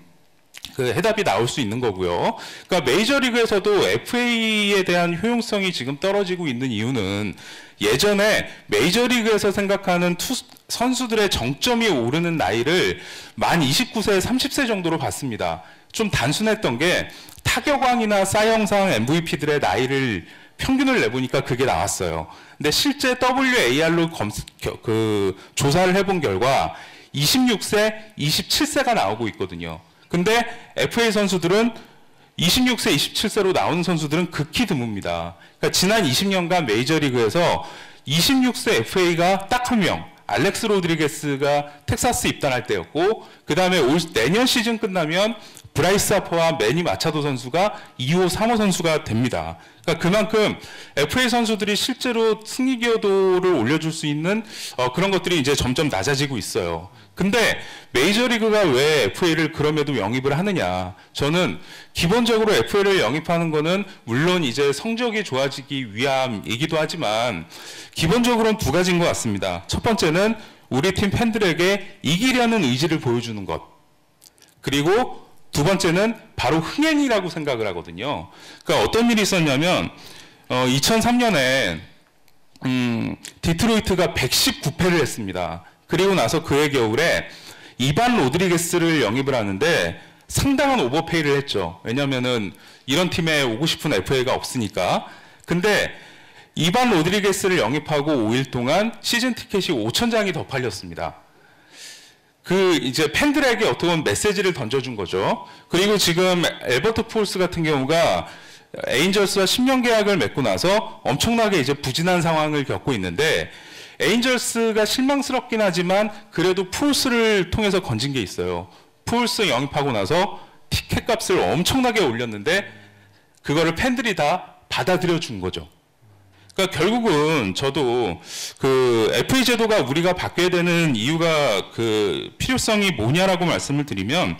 [SPEAKER 5] 그 해답이 나올 수 있는 거고요. 그러니까 메이저리그에서도 에프에이에 대한 효용성이 지금 떨어지고 있는 이유는, 예전에 메이저리그에서 생각하는 투수, 선수들의 정점이 오르는 나이를 만 이십구 세, 삼십 세 정도로 봤습니다. 좀 단순했던 게 타격왕이나 사이영상 엠브이피들의 나이를 평균을 내보니까 그게 나왔어요. 근데 실제 더블유에이알로 검색, 그 조사를 해본 결과 이십육 세, 이십칠 세가 나오고 있거든요. 근데 에프에이 선수들은 이십육 세, 이십칠 세로 나오는 선수들은 극히 드뭅니다. 그러니까 지난 이십 년간 메이저리그에서 이십육 세 에프에이가 딱 한 명, 알렉스 로드리게스가 텍사스 입단할 때였고, 그 다음에 올 내년 시즌 끝나면 브라이스 하퍼와 매니 마차도 선수가 이 호, 삼 호 선수가 됩니다. 그러니까 그만큼 에프에이 선수들이 실제로 승리 기여도를 올려줄 수 있는 어, 그런 것들이 이제 점점 낮아지고 있어요. 근데 메이저리그가 왜 에프에이를 그럼에도 영입을 하느냐? 저는 기본적으로 에프에이를 영입하는 거는 물론 이제 성적이 좋아지기 위함이기도 하지만 기본적으로는 두 가지인 것 같습니다. 첫 번째는 우리 팀 팬들에게 이기려는 의지를 보여주는 것. 그리고 두 번째는 바로 흥행이라고 생각을 하거든요. 그러니까 어떤 일이 있었냐면 어, 이천삼 년에 음, 디트로이트가 백십구 패를 했습니다. 그리고 나서 그해 겨울에 이반 로드리게스를 영입을 하는데 상당한 오버페이를 했죠. 왜냐면은 이런 팀에 오고 싶은 에프에이가 없으니까. 근데 이반 로드리게스를 영입하고 오 일 동안 시즌 티켓이 오천 장이 더 팔렸습니다. 그 이제 팬들에게 어떻게 보면 메시지를 던져준 거죠. 그리고 지금 엘버트 푸올스 같은 경우가 에인절스와 십 년 계약을 맺고 나서 엄청나게 이제 부진한 상황을 겪고 있는데, 에인절스가 실망스럽긴 하지만 그래도 푸올스를 통해서 건진 게 있어요. 푸올스 영입하고 나서 티켓 값을 엄청나게 올렸는데 그거를 팬들이 다 받아들여 준 거죠. 그러니까 결국은 저도 그 에프에이 제도가 우리가 바뀌어야 되는 이유가 그 필요성이 뭐냐라고 말씀을 드리면,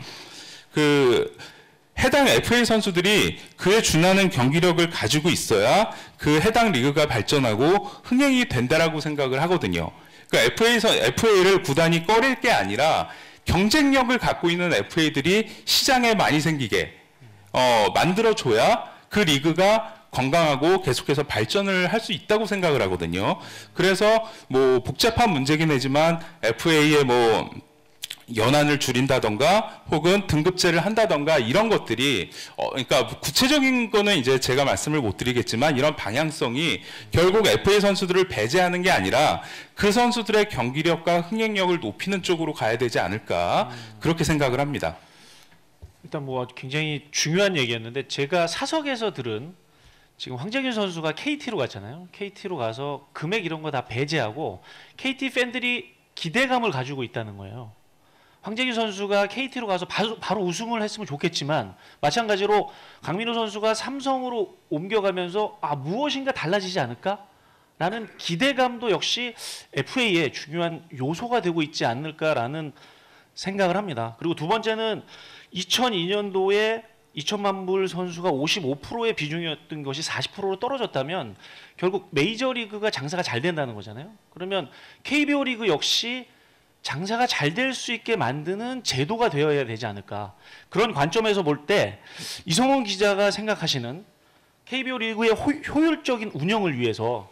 [SPEAKER 5] 그 해당 에프에이 선수들이 그에 준하는 경기력을 가지고 있어야 그 해당 리그가 발전하고 흥행이 된다라고 생각을 하거든요. 그러니까 에프에이 선, 에프에이를 구단이 꺼릴 게 아니라 경쟁력을 갖고 있는 에프에이들이 시장에 많이 생기게 어, 만들어줘야 그 리그가 건강하고 계속해서 발전을 할 수 있다고 생각을 하거든요. 그래서 뭐 복잡한 문제긴 하지만 에프에이의 뭐 연한을 줄인다던가 혹은 등급제를 한다던가 이런 것들이 어, 그러니까 구체적인 거는 이제 제가 말씀을 못 드리겠지만, 이런 방향성이 결국 에프에이 선수들을 배제하는 게 아니라 그 선수들의 경기력과 흥행력을 높이는 쪽으로 가야 되지 않을까, 그렇게 생각을 합니다.
[SPEAKER 1] 일단 뭐 굉장히 중요한 얘기였는데, 제가 사석에서 들은, 지금 황재균 선수가 케이티로 갔잖아요. 케이티로 가서 금액 이런 거 다 배제하고 케이티 팬들이 기대감을 가지고 있다는 거예요. 황재균 선수가 케이티로 가서 바로, 바로 우승을 했으면 좋겠지만, 마찬가지로 강민호 선수가 삼성으로 옮겨가면서 아 무엇인가 달라지지 않을까? 라는 기대감도 역시 에프에이의 중요한 요소가 되고 있지 않을까라는 생각을 합니다. 그리고 두 번째는 이천이 년도에 이천만 불 선수가 오십오 퍼센트의 비중이었던 것이 사십 퍼센트로 떨어졌다면 결국 메이저리그가 장사가 잘 된다는 거잖아요. 그러면 케이비오 리그 역시 장사가 잘 될 수 있게 만드는 제도가 되어야 되지 않을까. 그런 관점에서 볼 때 이성원 기자가 생각하시는 케이비오 리그의 호, 효율적인 운영을 위해서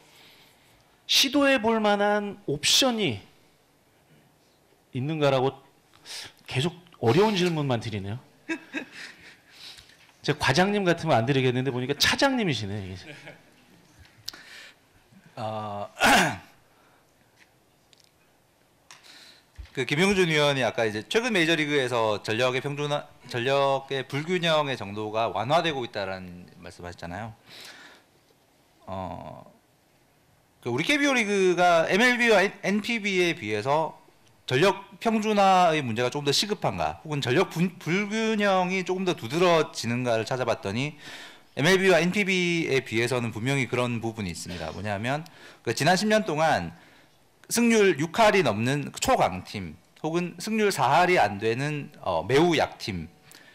[SPEAKER 1] 시도해 볼 만한 옵션이 있는가라고 계속 어려운 질문만 드리네요. 제가 과장님 같으면 안 드리겠는데 보니까 차장님이시네.
[SPEAKER 3] 어, 그 김용준 위원이 아까 이제 최근 메이저리그에서 전력의 평준화, 전력의 불균형의 정도가 완화되고 있다라는 말씀하셨잖아요. 어, 그 우리 케이비오 리그가 엠엘비와 엔피비에 비해서 전력 평준화의 문제가 조금 더 시급한가, 혹은 전력 분, 불균형이 조금 더 두드러지는가를 찾아봤더니 엠엘비와 엔피비에 비해서는 분명히 그런 부분이 있습니다. 뭐냐면 그 지난 십 년 동안 승률 육 할이 넘는 초강팀 혹은 승률 사 할이 안 되는 어, 매우 약팀의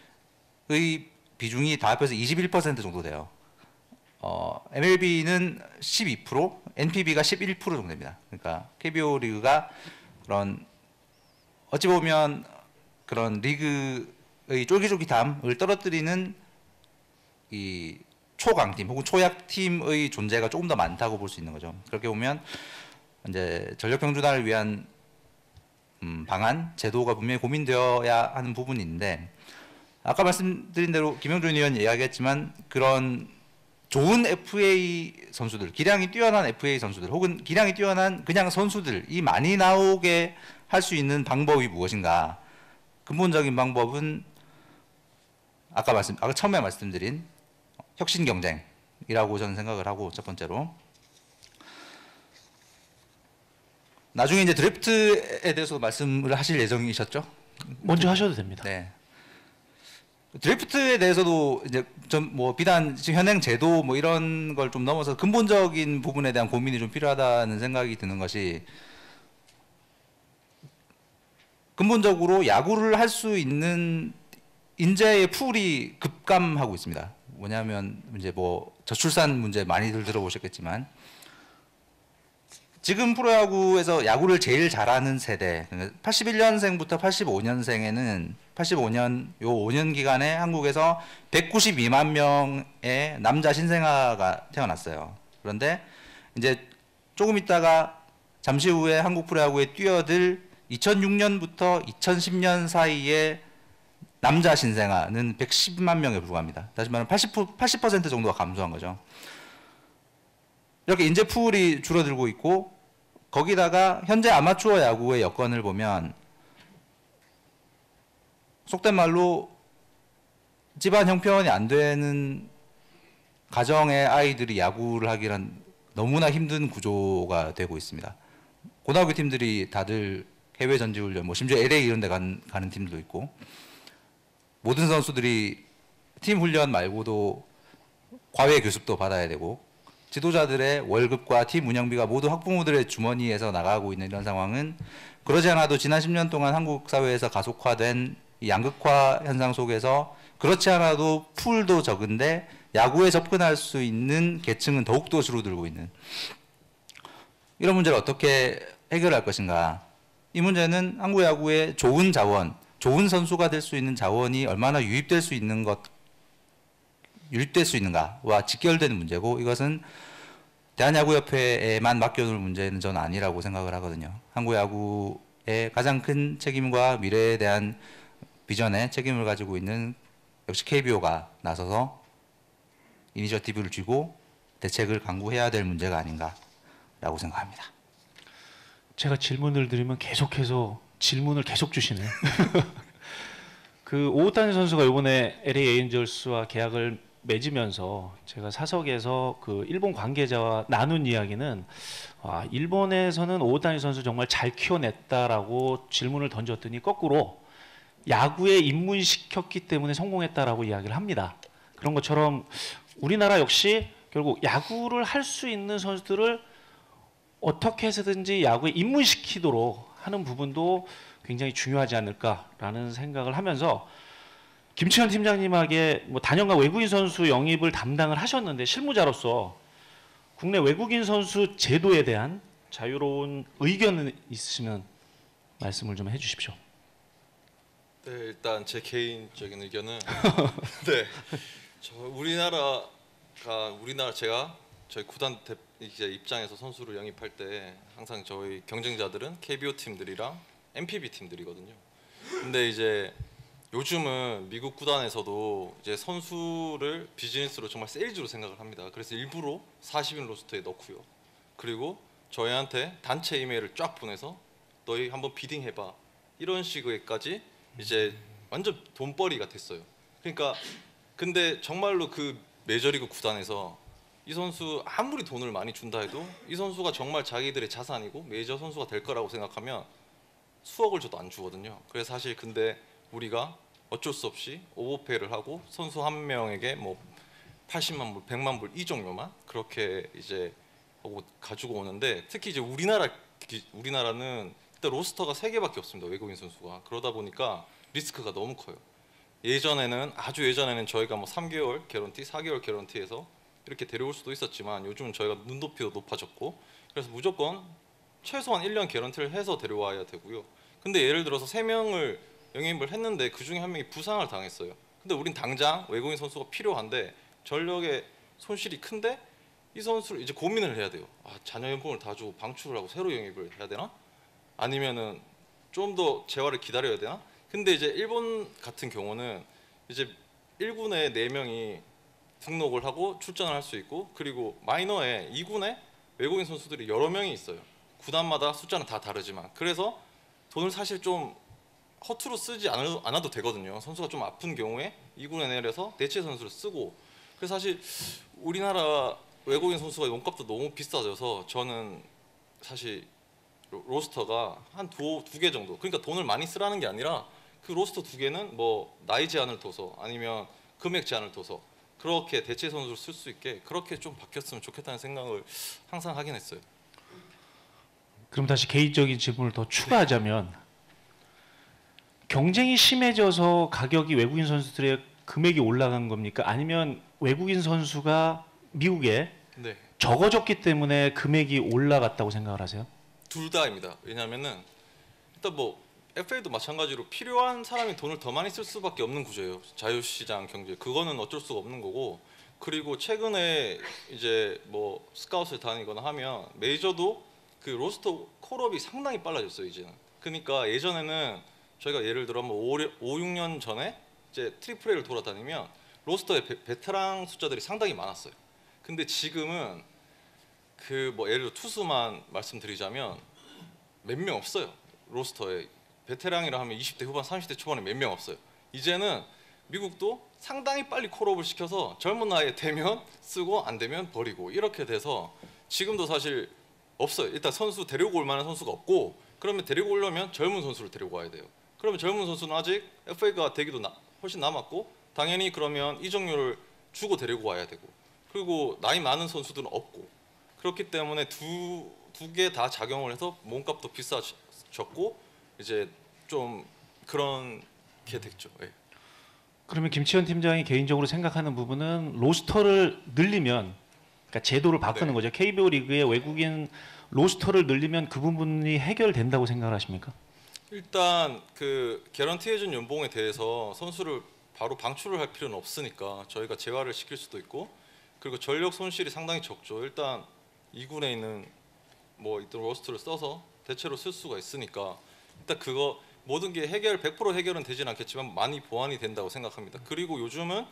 [SPEAKER 3] 비중이 다 합해서 이십일 퍼센트 정도 돼요. 어, 엠엘비는 십이 퍼센트, 엔피비가 십일 퍼센트 정도 됩니다. 그러니까 케이비오 리그가 그런 어찌 보면 그런 리그의 쫄깃쫄깃함을 떨어뜨리는 이 초강팀 혹은 초약팀의 존재가 조금 더 많다고 볼 수 있는 거죠. 그렇게 보면 이제 전력 평준화를 위한 음, 방안, 제도가 분명히 고민되어야 하는 부분인데, 아까 말씀드린 대로 김영준 의원이 이야기했지만 그런 좋은 에프에이 선수들, 기량이 뛰어난 에프에이 선수들 혹은 기량이 뛰어난 그냥 선수들이 많이 나오게 할 수 있는 방법이 무엇인가? 근본적인 방법은 아까 말씀, 아까 처음에 말씀드린 혁신 경쟁이라고 저는 생각을 하고, 첫 번째로 나중에 이제 드래프트에 대해서 말씀을 하실 예정이셨죠?
[SPEAKER 1] 먼저 하셔도 됩니다.
[SPEAKER 3] 네. 드래프트에 대해서도 이제 좀 뭐 비단 지금 현행 제도 뭐 이런 걸 좀 넘어서 근본적인 부분에 대한 고민이 좀 필요하다는 생각이 드는 것이, 근본적으로 야구를 할 수 있는 인재의 풀이 급감하고 있습니다. 뭐냐면 이제 뭐 저출산 문제 많이들 들어보셨겠지만, 지금 프로야구에서 야구를 제일 잘하는 세대, 팔십일 년생부터 팔십오 년생에는 팔십오 년 요 오 년 기간에 한국에서 백구십이만 명의 남자 신생아가 태어났어요. 그런데 이제 조금 있다가 잠시 후에 한국 프로야구에 뛰어들 이천육 년부터 이천십 년 사이에 남자 신생아는 백십만 명에 불과합니다. 다시 말하면 팔십 퍼센트 정도가 감소한 거죠. 이렇게 인재 풀이 줄어들고 있고, 거기다가 현재 아마추어 야구의 여건을 보면 속된 말로 집안 형편이 안 되는 가정의 아이들이 야구를 하기란 너무나 힘든 구조가 되고 있습니다. 고등학교 팀들이 다들 해외 전지훈련, 뭐 심지어 엘에이 이런 데 간, 가는 팀도 있고, 모든 선수들이 팀 훈련 말고도 과외 교습도 받아야 되고, 지도자들의 월급과 팀 운영비가 모두 학부모들의 주머니에서 나가고 있는 이런 상황은 그러지 않아도 지난 십 년 동안 한국 사회에서 가속화된 이 양극화 현상 속에서 그렇지 않아도 풀도 적은데 야구에 접근할 수 있는 계층은 더욱더 줄어들고 있는 이런 문제를 어떻게 해결할 것인가. 이 문제는 한국 야구의 좋은 자원, 좋은 선수가 될 수 있는 자원이 얼마나 유입될 수 있는 것, 유입될 수 있는가와 직결되는 문제고, 이것은 대한야구협회에만 맡겨놓을 문제는 저는 아니라고 생각을 하거든요. 한국 야구의 가장 큰 책임과 미래에 대한 비전에 책임을 가지고 있는 역시 케이비오가 나서서 이니셔티브를 쥐고 대책을 강구해야 될 문제가 아닌가라고 생각합니다.
[SPEAKER 1] 제가 질문을 드리면 계속해서 질문을 계속 주시네요. 그 오오타니 선수가 이번에 엘에이 에인절스와 계약을 맺으면서 제가 사석에서 그 일본 관계자와 나눈 이야기는, 아, 일본에서는 오오타니 선수 정말 잘 키워냈다라고 질문을 던졌더니 거꾸로 야구에 입문시켰기 때문에 성공했다라고 이야기를 합니다. 그런 것처럼 우리나라 역시 결국 야구를 할 수 있는 선수들을 어떻게 해서든지 야구에 입문시키도록 하는 부분도 굉장히 중요하지 않을까라는 생각을 하면서, 김치현 팀장님에게 뭐 단연간 외국인 선수 영입을 담당을 하셨는데 실무자로서 국내 외국인 선수 제도에 대한 자유로운 의견은 있으시면 말씀을 좀 해주십시오.
[SPEAKER 6] 네, 일단 제 개인적인 의견은 네, 저 우리나라가 우리나라 제가 저희 구단 대, 이제 입장에서 선수를 영입할 때 항상 저희 경쟁자들은 케이비오 팀들이랑 엠피비 팀들이거든요. 근데 이제 요즘은 미국 구단에서도 이제 선수를 비즈니스로 정말 세일즈로 생각을 합니다. 그래서 일부러 사십 인 로스터에 넣고요. 그리고 저희한테 단체 이메일을 쫙 보내서 너희 한번 비딩 해봐, 이런 식으로까지 이제 완전 돈벌이가 됐어요. 그러니까 근데 정말로 그 메이저리그 구단에서 이 선수 아무리 돈을 많이 준다 해도 이 선수가 정말 자기들의 자산이고 메이저 선수가 될 거라고 생각하면 수억을 줘도 안 주거든요. 그래서 사실 근데 우리가 어쩔 수 없이 오버페이를 하고 선수 한 명에게 뭐 팔십만 불, 백만 불 이 종류만 그렇게 이제 하고 가지고 오는데, 특히 이제 우리나라 우리나라는 일단 로스터가 세 개밖에 없습니다. 외국인 선수가. 그러다 보니까 리스크가 너무 커요. 예전에는 아주 예전에는 저희가 뭐 삼 개월 개런티, 사 개월 개런티해서 이렇게 데려올 수도 있었지만 요즘은 저희가 눈높이도 높아졌고, 그래서 무조건 최소한 일 년 개런티를 해서 데려와야 되고요. 근데 예를 들어서 세 명을 영입을 했는데 그 중에 한 명이 부상을 당했어요. 근데 우린 당장 외국인 선수가 필요한데 전력의 손실이 큰데 이 선수를 이제 고민을 해야 돼요. 아, 자녀 연봉을 다 주고 방출을 하고 새로 영입을 해야 되나? 아니면은 좀 더 재활을 기다려야 되나? 근데 이제 일본 같은 경우는 이제 일 군에 네 명이 등록을 하고 출전을 할 수 있고, 그리고 마이너에 이 군에 외국인 선수들이 여러 명이 있어요. 구단마다 숫자는 다 다르지만. 그래서 돈을 사실 좀 허투루 쓰지 않아도 되거든요. 선수가 좀 아픈 경우에 이 군에 내려서 대체 선수를 쓰고. 그래서 사실 우리나라 외국인 선수가 몸값도 너무 비싸져서 저는 사실 로스터가 한 두 두 개 정도, 그러니까 돈을 많이 쓰라는 게 아니라 그 로스터 두 개는 뭐 나이 제한을 둬서 아니면 금액 제한을 둬서 그렇게 대체 선수를 쓸 수 있게 그렇게 좀 바뀌었으면 좋겠다는 생각을 항상 하긴 했어요.
[SPEAKER 1] 그럼 다시 개인적인 질문을 더 추가하자면, 경쟁이 심해져서 가격이 외국인 선수들의 금액이 올라간 겁니까? 아니면 외국인 선수가 미국에
[SPEAKER 6] 네,
[SPEAKER 1] 적어졌기 때문에 금액이 올라갔다고 생각을 하세요?
[SPEAKER 6] 둘 다입니다. 왜냐하면은 일단 뭐 에프에이도 마찬가지로 필요한 사람이 돈을 더 많이 쓸 수밖에 없는 구조예요. 자유시장 경제, 그거는 어쩔 수가 없는 거고, 그리고 최근에 이제 뭐 스카웃을 다니거나 하면 메이저도 그 로스터 콜업이 상당히 빨라졌어요 이제는. 그러니까 예전에는 저희가 예를 들어 뭐 오, 육 년 전에 이제 트리플 A를 돌아다니면 로스터에 베, 베테랑 숫자들이 상당히 많았어요. 근데 지금은 그 뭐 예를 들어 투수만 말씀드리자면 몇 명 없어요. 로스터에 베테랑이라 하면 이십 대 후반, 삼십 대 초반에 몇 명 없어요. 이제는 미국도 상당히 빨리 콜업을 시켜서 젊은 나이에 되면 쓰고 안 되면 버리고 이렇게 돼서 지금도 사실 없어요. 일단 선수 데리고 올 만한 선수가 없고 그러면 데리고 오려면 젊은 선수를 데리고 와야 돼요. 그러면 젊은 선수는 아직 에프에이가 되기도 나, 훨씬 남았고 당연히 그러면 이적료를 주고 데리고 와야 되고 그리고 나이 많은 선수들은 없고 그렇기 때문에 두 두 개 다 작용을 해서 몸값도 비싸졌고 이제 좀 그런 게 됐죠. 예.
[SPEAKER 1] 그러면 김치현 팀장이 개인적으로 생각하는 부분은 로스터를 늘리면, 그러니까 제도를 바꾸는
[SPEAKER 6] 네.
[SPEAKER 1] 거죠. 케이비오 리그의 외국인 로스터를 늘리면 그 부분이 해결된다고 생각을 하십니까?
[SPEAKER 6] 일단 그 개런티해준 연봉에 대해서 선수를 바로 방출을 할 필요는 없으니까 저희가 재활을 시킬 수도 있고 그리고 전력 손실이 상당히 적죠. 일단 이 군에 있는 뭐 이런 로스트를 써서 대체로 쓸 수가 있으니까 일단 그거 모든 게 해결 백 퍼센트 해결은 되진 않겠지만 많이 보완이 된다고 생각합니다. 그리고 요즘은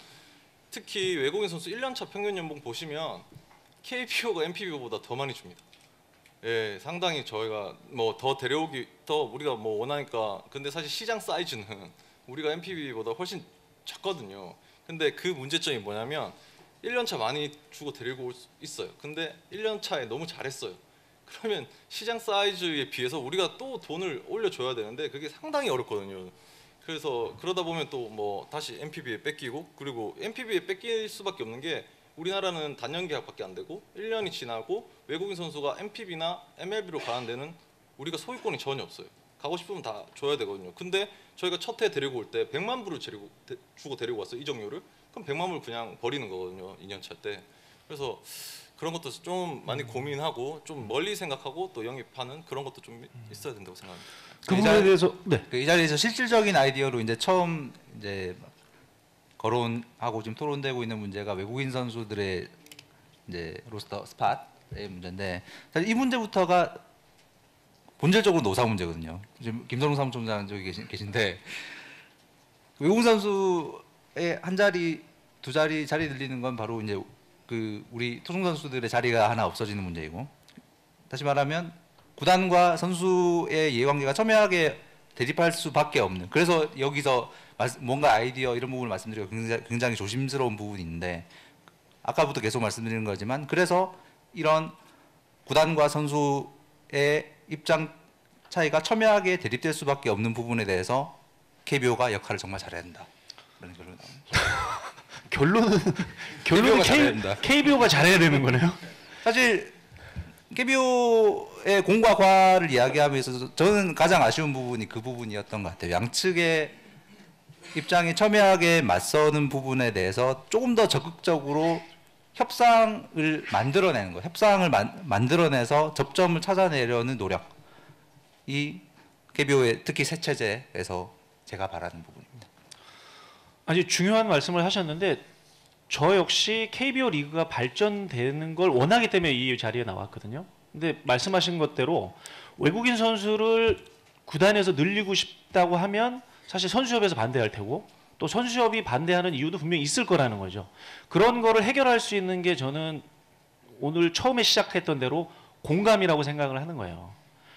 [SPEAKER 6] 특히 외국인 선수 일 년 차 평균 연봉 보시면 케이피오가 엠피비오보다 더 많이 줍니다. 예, 상당히 저희가 뭐 더 데려오기 더 우리가 뭐 원하니까 근데 사실 시장 사이즈는 우리가 엠피비보다 훨씬 작거든요. 근데 그 문제점이 뭐냐면 일 년 차 많이 주고 데리고 올 수 있어요. 근데 일 년 차에 너무 잘했어요. 그러면 시장 사이즈에 비해서 우리가 또 돈을 올려줘야 되는데 그게 상당히 어렵거든요. 그래서 그러다 보면 또 뭐 다시 엠피비에 뺏기고 그리고 엠피비에 뺏길 수밖에 없는 게 우리나라는 단년 계약밖에 안 되고 일 년이 지나고 외국인 선수가 엠피비나 엠엘비로 가는 데는 우리가 소유권이 전혀 없어요. 가고 싶으면 다 줘야 되거든요. 근데 저희가 첫 해 데리고 올 때 백만 불을 데리고, 데, 주고 데리고 왔어요. 이적료를. 그럼 백만 불 그냥 버리는 거거든요. 이 년 차 때. 그래서 그런 것도 좀 많이 고민하고 좀 멀리 생각하고 또 영입하는 그런 것도 좀 있어야 된다고 생각합니다.
[SPEAKER 1] 그
[SPEAKER 3] 이
[SPEAKER 1] 부분에
[SPEAKER 3] 자-
[SPEAKER 1] 대해서 네.
[SPEAKER 3] 그 이 자리에서 실질적인 아이디어로 이제 처음 이제 거론하고 지금 토론되고 있는 문제가 외국인 선수들의 이제 로스터 스팟의 문제인데 사실 이 문제부터가 본질적으로 노사 문제거든요. 지금 김선웅 사무총장 저기 계신, 계신데 외국인 선수의 한 자리 두 자리 자리 늘리는 건 바로 이제 그 우리 토종 선수들의 자리가 하나 없어지는 문제이고 다시 말하면 구단과 선수의 이해관계가 첨예하게 대립할 수밖에 없는 그래서 여기서 뭔가 아이디어 이런 부분을 말씀드리고 굉장히, 굉장히 조심스러운 부분이 있는데 아까부터 계속 말씀드리는 거지만 그래서 이런 구단과 선수의 입장 차이가 첨예하게 대립될 수밖에 없는 부분에 대해서 케이비오가 역할을 정말 잘해야 된다. 그런 결론이 나옵니다.
[SPEAKER 1] 결론은 결론은
[SPEAKER 3] 케이비오가 잘해야 된다.
[SPEAKER 1] 케이비오가 잘해야 되는 거네요.
[SPEAKER 3] 사실 케이비오의 공과 과를 이야기하면서 저는 가장 아쉬운 부분이 그 부분이었던 것 같아요. 양측의 입장이 첨예하게 맞서는 부분에 대해서 조금 더 적극적으로 협상을 만들어내는 거, 협상을 만, 만들어내서 접점을 찾아내려는 노력. 이 케이비오의 특히 새 체제에서 제가 바라는 부분입니다.
[SPEAKER 1] 아주 중요한 말씀을 하셨는데 저 역시 케이비오 리그가 발전되는 걸 원하기 때문에 이 자리에 나왔거든요. 근데 말씀하신 것대로 외국인 선수를 구단에서 늘리고 싶다고 하면 사실 선수협에서 반대할 테고 또 선수협이 반대하는 이유도 분명히 있을 거라는 거죠. 그런 거를 해결할 수 있는 게 저는 오늘 처음에 시작했던 대로 공감이라고 생각을 하는 거예요.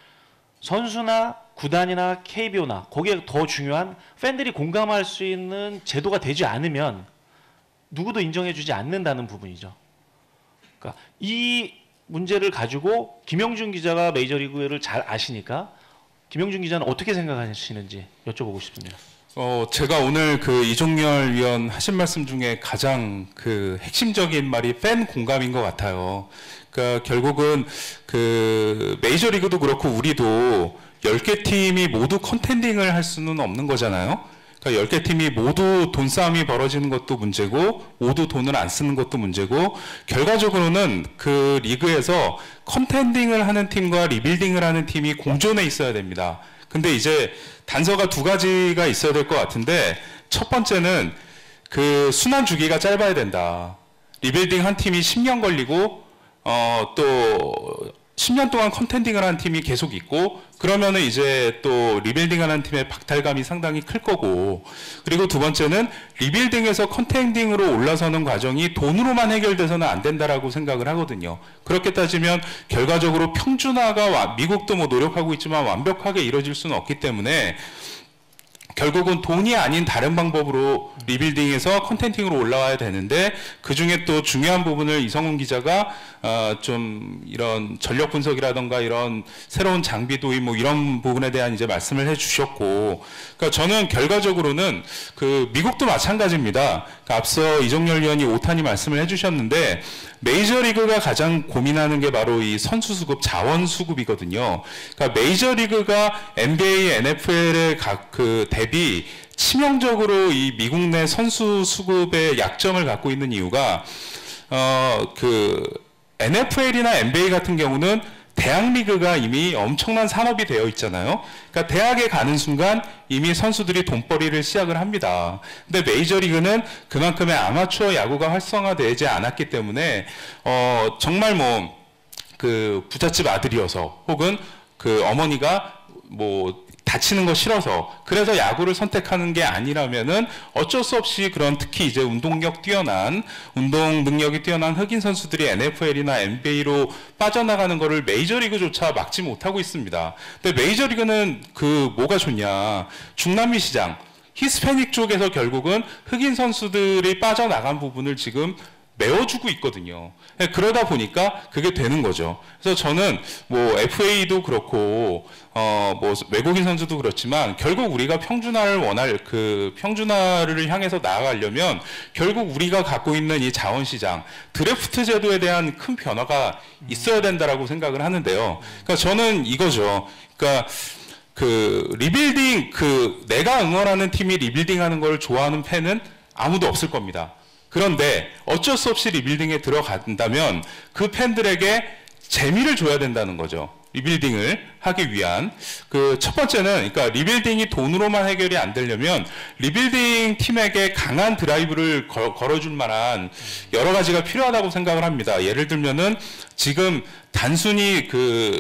[SPEAKER 1] 선수나 구단이나 케이비오나 거기에 더 중요한 팬들이 공감할 수 있는 제도가 되지 않으면 누구도 인정해주지 않는다는 부분이죠. 그러니까 이 문제를 가지고 김영준 기자가 메이저리그를 잘 아시니까 김영준 기자는 어떻게 생각하시는지 여쭤보고 싶습니다.
[SPEAKER 5] 어, 제가 오늘 그 이종열 위원 하신 말씀 중에 가장 그 핵심적인 말이 팬 공감인 것 같아요. 그러니까 결국은 그 메이저리그도 그렇고 우리도 열 개 팀이 모두 컨텐딩을 할 수는 없는 거잖아요. 그러니까 열 개 팀이 모두 돈 싸움이 벌어지는 것도 문제고 모두 돈을 안 쓰는 것도 문제고 결과적으로는 그 리그에서 컨텐딩을 하는 팀과 리빌딩을 하는 팀이 공존해 있어야 됩니다. 근데 이제 단서가 두 가지가 있어야 될 것 같은데 첫 번째는 그 순환 주기가 짧아야 된다. 리빌딩 한 팀이 십 년 걸리고 어, 또 십 년 동안 컨텐딩을 한 팀이 계속 있고 그러면은 이제 또 리빌딩하는 팀의 박탈감이 상당히 클 거고 그리고 두 번째는 리빌딩에서 컨텐딩으로 올라서는 과정이 돈으로만 해결돼서는 안 된다라고 생각을 하거든요. 그렇게 따지면 결과적으로 평준화가 와, 미국도 뭐 노력하고 있지만 완벽하게 이루어질 수는 없기 때문에 결국은 돈이 아닌 다른 방법으로 리빌딩해서 컨텐팅으로 올라와야 되는데 그중에 또 중요한 부분을 이성훈 기자가 어, 좀 이런 전력 분석이라던가 이런 새로운 장비 도입 뭐 이런 부분에 대한 이제 말씀을 해주셨고, 그러니까 저는 결과적으로는 그 미국도 마찬가지입니다. 그러니까 앞서 이정열 위원이 오탄이 말씀을 해주셨는데 메이저리그가 가장 고민하는 게 바로 이 선수 수급, 자원 수급이거든요. 그러니까 메이저리그가 엔비에이, 엔에프엘의 각 그 대비 치명적으로 이 미국 내 선수 수급의 약점을 갖고 있는 이유가 어 그 엔에프엘이나 엔비에이 같은 경우는 대학 리그가 이미 엄청난 산업이 되어 있잖아요. 그러니까 대학에 가는 순간 이미 선수들이 돈벌이를 시작을 합니다. 근데 메이저리그는 그만큼의 아마추어 야구가 활성화되지 않았기 때문에 어 정말 뭐 그 부잣집 아들이어서 혹은 그 어머니가 뭐 다치는 거 싫어서 그래서 야구를 선택하는 게 아니라면은 어쩔 수 없이 그런 특히 이제 운동력 뛰어난 운동 능력이 뛰어난 흑인 선수들이 엔에프엘이나 엔비에이로 빠져나가는 거를 메이저리그조차 막지 못하고 있습니다. 근데 메이저리그는 그 뭐가 좋냐, 중남미 시장 히스패닉 쪽에서 결국은 흑인 선수들이 빠져나간 부분을 지금 메워주고 있거든요. 그러다 보니까 그게 되는 거죠. 그래서 저는 뭐 에프에이도 그렇고 어 뭐 외국인 선수도 그렇지만 결국 우리가 평준화를 원할 그 평준화를 향해서 나아가려면 결국 우리가 갖고 있는 이 자원시장 드래프트 제도에 대한 큰 변화가 있어야 된다라고 생각을 하는데요. 그러니까 저는 이거죠. 그러니까 그 리빌딩 그 내가 응원하는 팀이 리빌딩하는 걸 좋아하는 팬은 아무도 없을 겁니다. 그런데 어쩔 수 없이 리빌딩에 들어간다면 그 팬들에게 재미를 줘야 된다는 거죠. 리빌딩을 하기 위한 그 첫 번째는 그러니까 리빌딩이 돈으로만 해결이 안 되려면 리빌딩 팀에게 강한 드라이브를 걸, 걸어줄 만한 여러 가지가 필요하다고 생각을 합니다. 예를 들면은 지금 단순히 그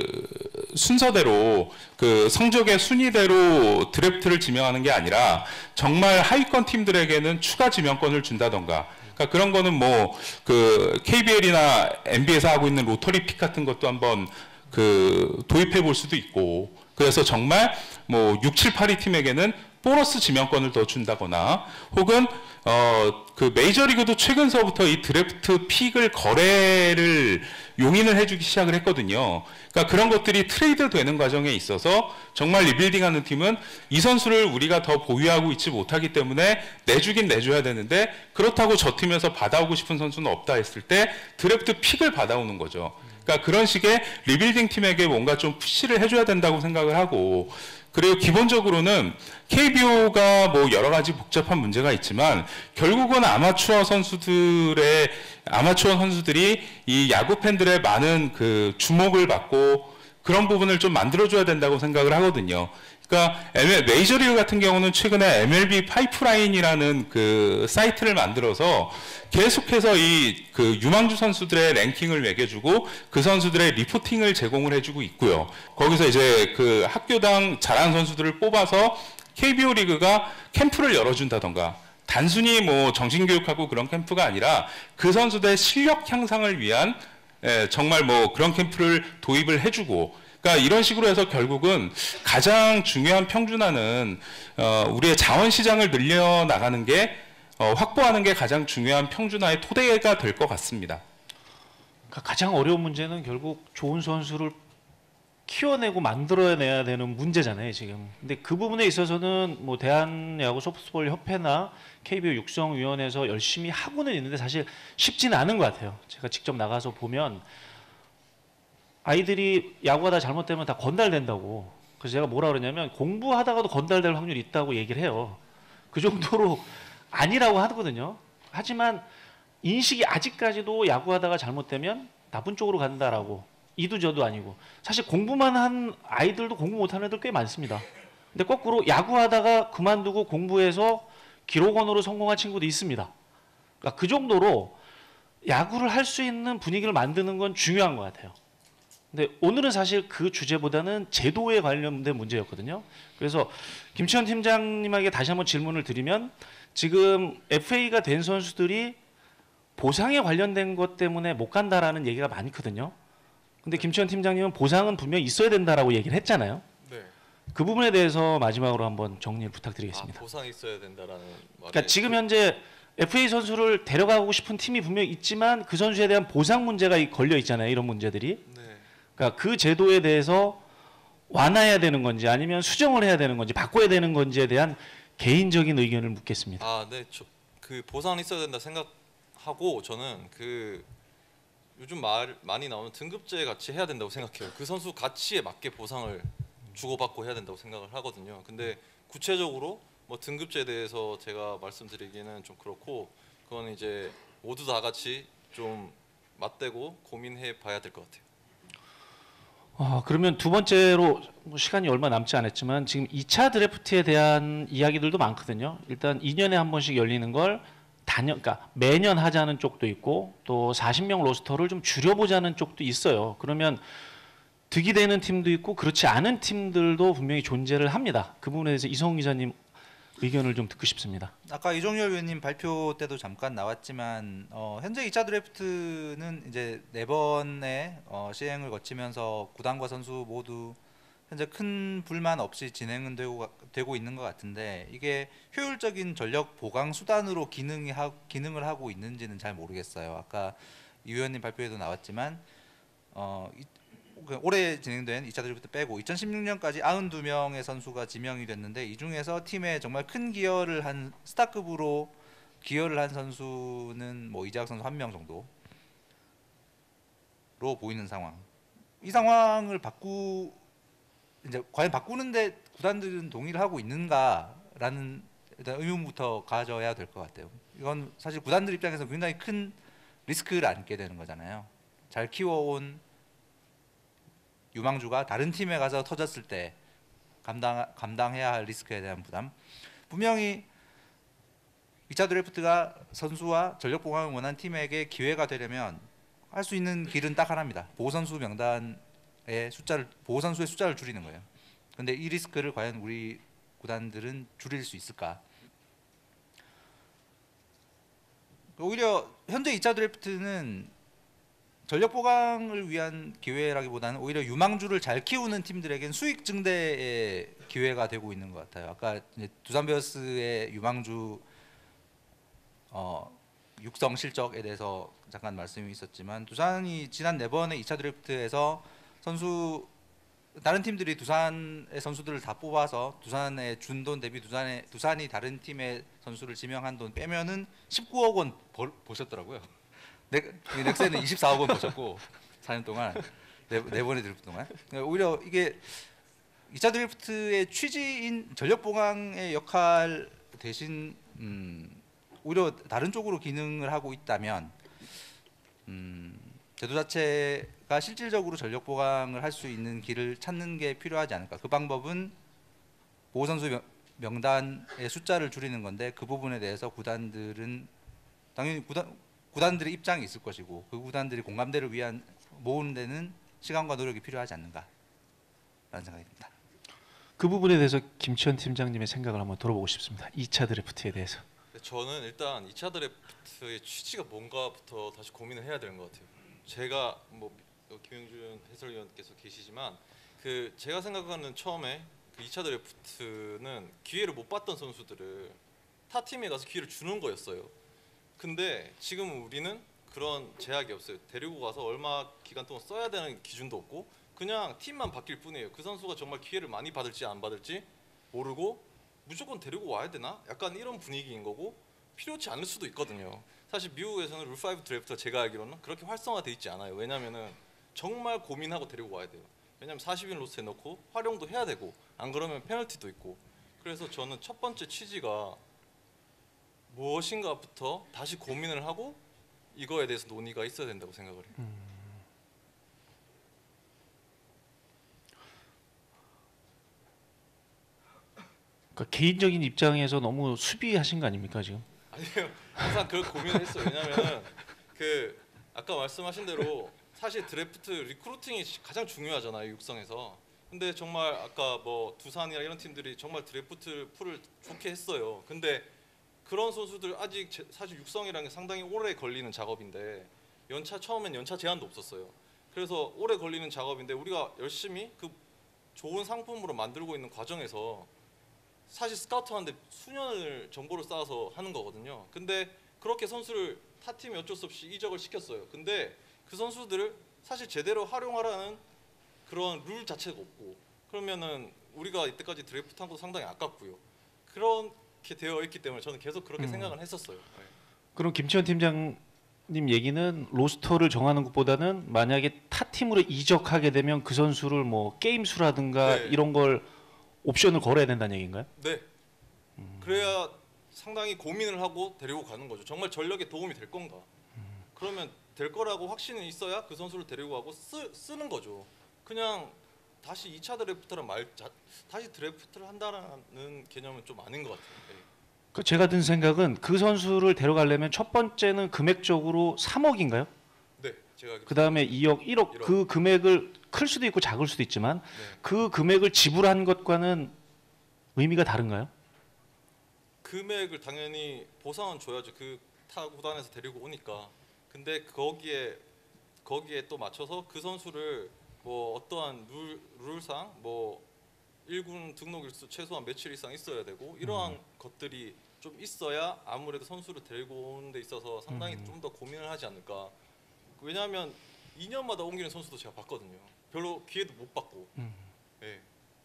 [SPEAKER 5] 순서대로 그 성적의 순위대로 드래프트를 지명하는 게 아니라 정말 하위권 팀들에게는 추가 지명권을 준다던가. 그러니까 그런 거는 뭐 그 케이비엘이나 엔비에이에서 하고 있는 로터리 픽 같은 것도 한번 그 도입해 볼 수도 있고, 그래서 정말 뭐 육, 칠, 팔 위 팀에게는 보너스 지명권을 더 준다거나, 혹은 어 그 메이저리그도 최근서부터 이 드래프트 픽을 거래를 용인을 해주기 시작을 했거든요. 그러니까 그런 것들이 트레이드 되는 과정에 있어서 정말 리빌딩하는 팀은 이 선수를 우리가 더 보유하고 있지 못하기 때문에 내주긴 내줘야 되는데 그렇다고 저 팀에서 받아오고 싶은 선수는 없다 했을 때 드래프트 픽을 받아오는 거죠. 그러니까 그런 식의 리빌딩 팀에게 뭔가 좀 푸시를 해줘야 된다고 생각을 하고, 그리고 기본적으로는 케이비오가 뭐 여러 가지 복잡한 문제가 있지만 결국은 아마추어 선수들의 아마추어 선수들이 이 야구 팬들의 많은 그 주목을 받고 그런 부분을 좀 만들어줘야 된다고 생각을 하거든요. 그러니까 메이저리그 같은 경우는 최근에 엠엘비 파이프라인이라는 그 사이트를 만들어서 계속해서 이 그 유망주 선수들의 랭킹을 매겨주고 그 선수들의 리포팅을 제공을 해주고 있고요. 거기서 이제 그 학교당 잘하는 선수들을 뽑아서 케이비오 리그가 캠프를 열어준다던가, 단순히 뭐 정신교육하고 그런 캠프가 아니라 그 선수들의 실력 향상을 위한 예, 정말 뭐 그런 캠프를 도입을 해주고, 그러니까 이런 식으로 해서 결국은 가장 중요한 평준화는 어, 우리의 자원 시장을 늘려 나가는 게 어, 확보하는 게 가장 중요한 평준화의 토대가 될 것 같습니다.
[SPEAKER 1] 그러니까 가장 어려운 문제는 결국 좋은 선수를 키워내고 만들어내야 되는 문제잖아요, 지금. 근데 그 부분에 있어서는 뭐 대한야구 소프트볼 협회나 케이비오 육성위원회에서 열심히 하고는 있는데 사실 쉽지는 않은 것 같아요. 제가 직접 나가서 보면 아이들이 야구하다 잘못되면 다 건달된다고. 그래서 제가 뭐라 그러냐면 공부하다가도 건달될 확률이 있다고 얘기를 해요. 그 정도로 아니라고 하거든요. 하지만 인식이 아직까지도 야구하다가 잘못되면 나쁜 쪽으로 간다라고. 이도 저도 아니고. 사실 공부만 한 아이들도 공부 못하는 애들 꽤 많습니다. 근데 거꾸로 야구하다가 그만두고 공부해서 기록원으로 성공한 친구도 있습니다. 그러니까 그 정도로 야구를 할 수 있는 분위기를 만드는 건 중요한 것 같아요. 근데 오늘은 사실 그 주제보다는 제도에 관련된 문제였거든요. 그래서 김치현 팀장님에게 다시 한번 질문을 드리면, 지금 에프에이가 된 선수들이 보상에 관련된 것 때문에 못 간다라는 얘기가 많거든요. 근데 김치현 팀장님은 보상은 분명히 있어야 된다라고 얘기를 했잖아요.
[SPEAKER 6] 네.
[SPEAKER 1] 그 부분에 대해서 마지막으로 한번 정리를 부탁드리겠습니다.
[SPEAKER 6] 아, 보상이 있어야 된다라는 말에
[SPEAKER 1] 그러니까 지금 현재 에프에이 선수를 데려가고 싶은 팀이 분명히 있지만 그 선수에 대한 보상 문제가 걸려 있잖아요. 이런 문제들이.
[SPEAKER 6] 네.
[SPEAKER 1] 그러니까 그 제도에 대해서 완화해야 되는 건지 아니면 수정을 해야 되는 건지 바꿔야 되는 건지에 대한 개인적인 의견을 묻겠습니다.
[SPEAKER 6] 아, 네. 저, 그 보상이 있어야 된다 생각하고 저는 그 요즘 말 많이 나오는 등급제 같이 해야 된다고 생각해요. 그 선수 가치에 맞게 보상을 주고받고 해야 된다고 생각을 하거든요. 근데 구체적으로 뭐 등급제에 대해서 제가 말씀드리기는 좀 그렇고 그건 이제 모두 다 같이 좀 맞대고 고민해 봐야 될 것 같아요.
[SPEAKER 1] 아, 그러면 두 번째로 뭐 시간이 얼마 남지 않았지만 지금 이 차 드래프트에 대한 이야기들도 많거든요. 일단 이 년에 한 번씩 열리는 걸 단연, 그러니까 매년 하자는 쪽도 있고 또 사십 명 로스터를 좀 줄여보자는 쪽도 있어요. 그러면 득이 되는 팀도 있고 그렇지 않은 팀들도 분명히 존재를 합니다. 그 부분에 대해서 이성훈 기자님 의견을 좀 듣고 싶습니다.
[SPEAKER 3] 아까 이종열 위원님 발표 때도 잠깐 나왔지만 어, 현재 이 차 드래프트는 이제 네 번의 어, 시행을 거치면서 구단과 선수 모두 현재 큰 불만 없이 진행은 되고, 되고 있는 것 같은데 이게 효율적인 전력 보강 수단으로 기능이 하, 기능을 하고 있는지는 잘 모르겠어요. 아까 이 위원님 발표에도 나왔지만 어, 이, 올해 진행된 이 차 드래프트 빼고 이천십육 년까지 구십이 명의 선수가 지명이 됐는데 이 중에서 팀에 정말 큰 기여를 한 스타급으로 기여를 한 선수는 뭐 이재학 선수 한 명 정도로 보이는 상황. 이 상황을 바꾸 이제 과연 바꾸는데 구단들은 동의를 하고 있는가라는 일단 의문부터 가져야 될 것 같아요. 이건 사실 구단들 입장에서 굉장히 큰 리스크를 안게 되는 거잖아요. 잘 키워온 유망주가 다른 팀에 가서 터졌을 때 감당 감당해야 할 리스크에 대한 부담. 분명히 이 차 드래프트가 선수와 전력 보강을 원하는 팀에게 기회가 되려면 할 수 있는 길은 딱 하나입니다. 보호 선수 명단의 숫자를 보호 선수의 숫자를 줄이는 거예요. 근데 이 리스크를 과연 우리 구단들은 줄일 수 있을까? 오히려 현재 이 차 드래프트는 전력 보강을 위한 기회라기보다는 오히려 유망주를 잘 키우는 팀들에겐 수익 증대의 기회가 되고 있는 것 같아요. 아까 이제 두산 베어스의 유망주 어, 육성 실적에 대해서 잠깐 말씀이 있었지만 두산이 지난 네 번의 이 차 드래프트에서 선수 다른 팀들이 두산의 선수들을 다 뽑아서 두산에 준 돈 대비 두산에 두산이 다른 팀의 선수를 지명한 돈 빼면은 십구억 원 벌, 보셨더라고요. 넥, 넥센은 이십사억 원 버셨고 사 년 동안 네, 네 번의 드래프트 동안 오히려 이게 이 차 드래프트의 취지인 전력 보강의 역할 대신 음, 오히려 다른 쪽으로 기능을 하고 있다면 음, 제도 자체가 실질적으로 전력 보강을 할 수 있는 길을 찾는 게 필요하지 않을까. 그 방법은 보호 선수 명, 명단의 숫자를 줄이는 건데 그 부분에 대해서 구단들은 당연히 구단 구단들의 입장이 있을 것이고 그 구단들이 공감대를 위한 모으는 데는 시간과 노력이 필요하지 않는가라는 생각이 듭니다.
[SPEAKER 1] 그 부분에 대해서 김치현 팀장님의 생각을 한번 들어보고 싶습니다. 이 차 드래프트에 대해서.
[SPEAKER 6] 저는 일단 이 차 드래프트의 취지가 뭔가부터 다시 고민을 해야 되는 것 같아요. 제가 뭐 김영준 해설위원께서 계시지만 그 제가 생각하는 처음에 그 이 차 드래프트는 기회를 못 봤던 선수들을 타 팀에 가서 기회를 주는 거였어요. 근데 지금 우리는 그런 제약이 없어요. 데리고 가서 얼마 기간 동안 써야 되는 기준도 없고 그냥 팀만 바뀔 뿐이에요. 그 선수가 정말 기회를 많이 받을지 안 받을지 모르고 무조건 데리고 와야 되나? 약간 이런 분위기인 거고 필요치 않을 수도 있거든요. 사실 미국에서는 룰 오 드래프트가 제가 알기로는 그렇게 활성화돼 있지 않아요. 왜냐면은 정말 고민하고 데리고 와야 돼요. 왜냐면 사십 인 로스트에 넣고 활용도 해야 되고 안 그러면 페널티도 있고. 그래서 저는 첫 번째 취지가 무엇인가부터 다시 고민을 하고 이거에 대해서 논의가 있어야 된다고 생각을 해요.
[SPEAKER 1] 음. 그러니까 개인적인 입장에서 너무 수비하신 거 아닙니까 지금?
[SPEAKER 6] 아니요, 항상 그걸 고민했어요. 왜냐면은 그 아까 말씀하신 대로 사실 드래프트 리크루팅이 가장 중요하잖아요, 육성에서. 근데 정말 아까 뭐 두산이나 이런 팀들이 정말 드래프트 풀을 좋게 했어요. 근데 그런 선수들 아직 제, 사실 육성이라는 게 상당히 오래 걸리는 작업인데 연차 처음엔 연차 제한도 없었어요. 그래서 오래 걸리는 작업인데 우리가 열심히 그 좋은 상품으로 만들고 있는 과정에서 사실 스카우트하는데 수년을 정보를 쌓아서 하는 거거든요. 근데 그렇게 선수를 타 팀이 어쩔 수 없이 이적을 시켰어요. 근데 그 선수들을 사실 제대로 활용하라는 그런 룰 자체가 없고, 그러면은 우리가 이때까지 드래프트한 것도 상당히 아깝고요. 그렇게 되어 있기 때문에 저는 계속 그렇게
[SPEAKER 1] 음.
[SPEAKER 6] 생각을 했었어요. 네.
[SPEAKER 1] 그럼 김치현 팀장님 얘기는 로스터를 정하는 것보다는 만약에 타 팀으로 이적하게 되면 그 선수를 뭐 게임 수라든가
[SPEAKER 6] 네.
[SPEAKER 1] 이런 걸 옵션을 걸어야 된다는 얘기인가요?
[SPEAKER 6] 네. 그래야 상당히 고민을 하고 데리고 가는 거죠. 정말 전력에 도움이 될 건가? 그러면 될 거라고 확신이 있어야 그 선수를 데리고 가고 쓰, 쓰는 거죠. 그냥 다시 이 차 드래프트란 말 자, 다시 드래프트를 한다라는 개념은 좀 아닌 것 같아요. 네.
[SPEAKER 1] 그 제가 든 생각은 그 선수를 데려가려면 첫 번째는 금액적으로 삼억인가요?
[SPEAKER 6] 네, 제가
[SPEAKER 1] 그 다음에 이억, 일억
[SPEAKER 6] 일억.
[SPEAKER 1] 그 금액을 클 수도 있고 작을 수도 있지만
[SPEAKER 6] 네.
[SPEAKER 1] 그 금액을 지불한 것과는 의미가 다른가요?
[SPEAKER 6] 금액을 당연히 보상은 줘야죠. 그 타 구단에서 데리고 오니까. 근데 거기에 거기에 또 맞춰서 그 선수를 뭐 어떠한 룰 룰상 뭐 일 군 등록 일수 최소한 며칠 이상 있어야 되고 이러한
[SPEAKER 1] 음.
[SPEAKER 6] 것들이 좀 있어야 아무래도 선수를 데리고 오는 데 있어서 상당히
[SPEAKER 1] 음.
[SPEAKER 6] 좀 더 고민을 하지 않을까. 왜냐하면 이 년마다 옮기는 선수도 제가 봤거든요. 별로 기회도 못 받고.
[SPEAKER 1] 음.
[SPEAKER 6] 네.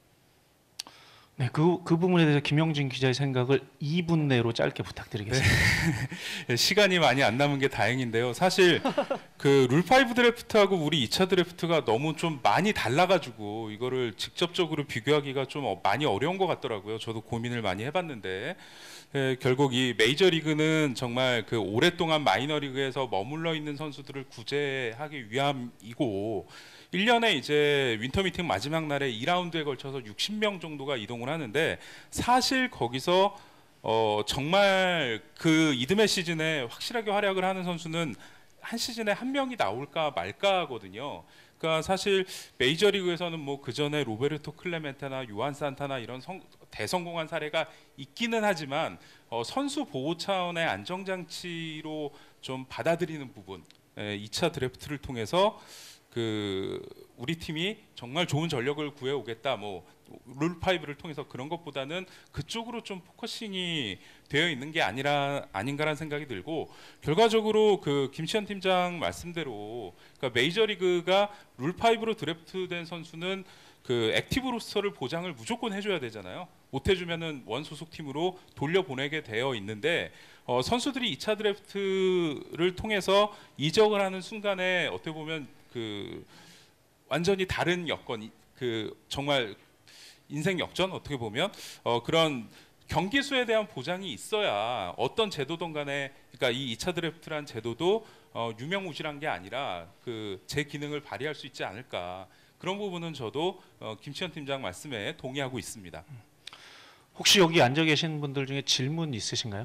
[SPEAKER 1] 네, 그, 그 부분에 대해서 김영진 기자의 생각을 이 분 내로 짧게 부탁드리겠습니다.
[SPEAKER 5] 시간이 많이 안 남은 게 다행인데요. 사실 그 룰파이브 드래프트하고 우리 이 차 드래프트가 너무 좀 많이 달라가지고 이거를 직접적으로 비교하기가 좀 어- 많이 어려운 것 같더라고요. 저도 고민을 많이 해봤는데 에, 결국 이 메이저리그는 정말 그 오랫동안 마이너리그에서 머물러 있는 선수들을 구제하기 위함이고 일 년에 이제 윈터 미팅 마지막 날에 이 라운드에 걸쳐서 육십 명 정도가 이동을 하는데 사실 거기서 어 정말 그 이듬해 시즌에 확실하게 활약을 하는 선수는 한 시즌에 한 명이 나올까 말까거든요. 그러니까 사실 메이저리그에서는 뭐 그 전에 로베르토 클레멘테나 요한 산타나 이런 성, 대성공한 사례가 있기는 하지만 어, 선수 보호 차원의 안정장치로 좀 받아들이는 부분, 에, 이 차 드래프트를 통해서 그 우리 팀이 정말 좋은 전력을 구해오겠다, 뭐 룰파이브를 통해서 그런 것보다는 그쪽으로 좀 포커싱이 되어 있는 게 아니라 아닌가라는 생각이 들고 결과적으로 그 김치현 팀장 말씀대로 그러니까 메이저리그가 룰파이브로 드래프트된 선수는 그 액티브 로스터를 보장을 무조건 해줘야 되잖아요. 못 해주면은 원 소속 팀으로 돌려보내게 되어 있는데 어, 선수들이 이 차 드래프트를 통해서 이적을 하는 순간에 어떻게 보면 그 완전히 다른 여건, 그 정말 인생 역전 어떻게 보면 어, 그런 경기 수에 대한 보장이 있어야 어떤 제도든 간에 그러니까 이 이 차 드래프트란 제도도 어, 유명무실한 게 아니라 그 제 기능을 발휘할 수 있지 않을까. 그런 부분은 저도 어, 김치현 팀장 말씀에 동의하고 있습니다.
[SPEAKER 1] 혹시 여기 앉아 계신 분들 중에 질문 있으신가요?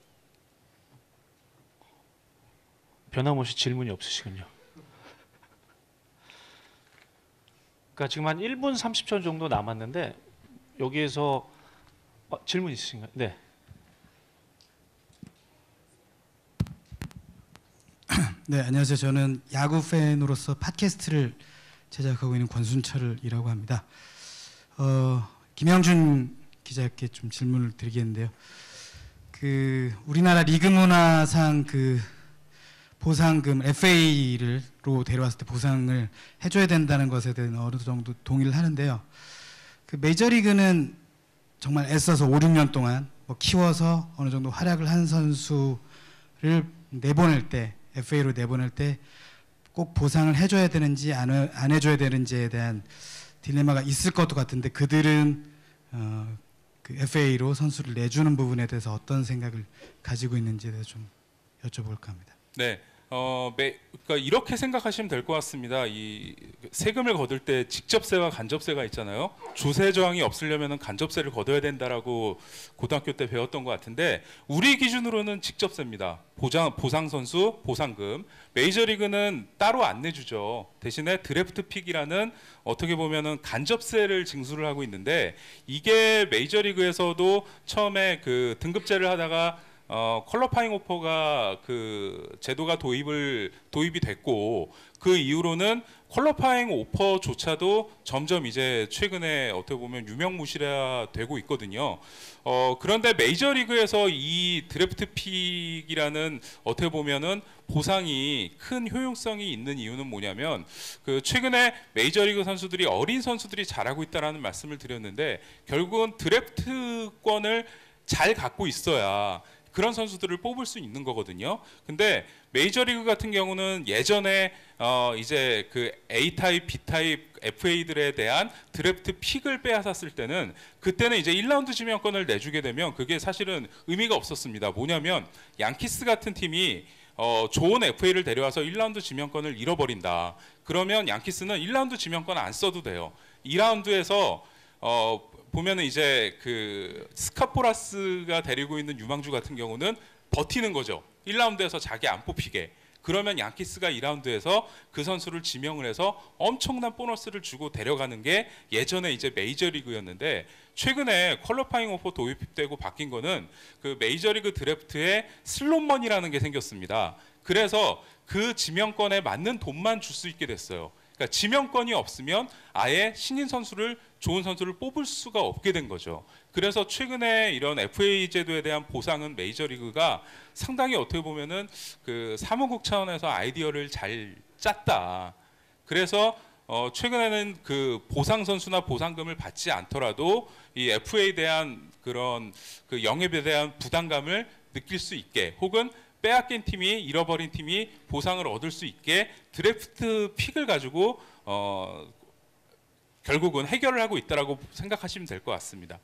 [SPEAKER 1] 변함없이 질문이 없으시군요. 그러니까 지금 한 일 분 삼십 초 정도 남았는데 여기에서 어, 질문 있으신가요? 네.
[SPEAKER 7] 네, 안녕하세요. 저는 야구 팬으로서 팟캐스트를 제작하고 있는 권순철이라고 합니다. 어, 김영준 기자께 좀 질문을 드리겠는데요. 그 우리나라 리그 문화상 그 보상금 에프에이로 데려왔을 때 보상을 해줘야 된다는 것에 대한 어느 정도 동의를 하는데요. 그 메이저리그는 정말 애써서 오, 육 년 동안 뭐 키워서 어느 정도 활약을 한 선수를 내보낼 때 에프에이로 내보낼 때 꼭 보상을 해줘야 되는지 안, 안 해줘야 되는지에 대한 딜레마가 있을 것도 같은데 그들은 어, 그 에프에이로 선수를 내주는 부분에 대해서 어떤 생각을 가지고 있는지에 대해서 좀 여쭤볼까 합니다.
[SPEAKER 5] 네, 어, 매, 그러니까 이렇게 생각하시면 될 것 같습니다. 이 세금을 거둘 때 직접세와 간접세가 있잖아요. 조세 저항이 없으려면 간접세를 거둬야 된다라고 고등학교 때 배웠던 것 같은데 우리 기준으로는 직접세입니다. 보장, 보상 선수, 보상금. 메이저리그는 따로 안 내주죠. 대신에 드래프트 픽이라는 어떻게 보면은 간접세를 징수를 하고 있는데 이게 메이저리그에서도 처음에 그 등급제를 하다가 어, 퀄러파잉 오퍼가 그 제도가 도입을 도입이 됐고 그 이후로는 퀄러파잉 오퍼조차도 점점 이제 최근에 어떻게 보면 유명무실화 되고 있거든요. 어, 그런데 메이저리그에서 이 드래프트 픽이라는 어떻게 보면은 보상이 큰 효용성이 있는 이유는 뭐냐면 그 최근에 메이저리그 선수들이 어린 선수들이 잘하고 있다라는 말씀을 드렸는데 결국은 드래프트권을 잘 갖고 있어야 그런 선수들을 뽑을 수 있는 거거든요. 근데 메이저리그 같은 경우는 예전에 어 이제 그 A 타입, B 타입 에프에이들에 대한 드래프트 픽을 빼앗았을 때는 그때는 이제 일 라운드 지명권을 내주게 되면 그게 사실은 의미가 없었습니다. 뭐냐면 양키스 같은 팀이 어 좋은 에프에이를 데려와서 일 라운드 지명권을 잃어버린다. 그러면 양키스는 일 라운드 지명권 안 써도 돼요. 이 라운드에서 어 보면은 이제 그 스카포라스가 데리고 있는 유망주 같은 경우는 버티는 거죠. 일 라운드에서 자기 안 뽑히게. 그러면 양키스가 이 라운드에서 그 선수를 지명을 해서 엄청난 보너스를 주고 데려가는 게 예전에 이제 메이저리그였는데 최근에 퀄러파잉 오퍼 도입되고 바뀐 거는 그 메이저리그 드래프트에 슬롯머니라는 게 생겼습니다. 그래서 그 지명권에 맞는 돈만 줄 수 있게 됐어요. 그러니까 지명권이 없으면 아예 신인 선수를 좋은 선수를 뽑을 수가 없게 된 거죠. 그래서 최근에 이런 에프에이 제도에 대한 보상은 메이저리그가 상당히 어떻게 보면은 그 사무국 차원에서 아이디어를 잘 짰다. 그래서 어 최근에는 그 보상 선수나 보상금을 받지 않더라도 이 에프에이에 대한 그런 그 영입에 대한 부담감을 느낄 수 있게 혹은 빼앗긴 팀이 잃어버린 팀이 보상을 얻을 수 있게 드래프트 픽을 가지고 어, 결국은 해결을 하고 있다라고 생각하시면 될 것 같습니다.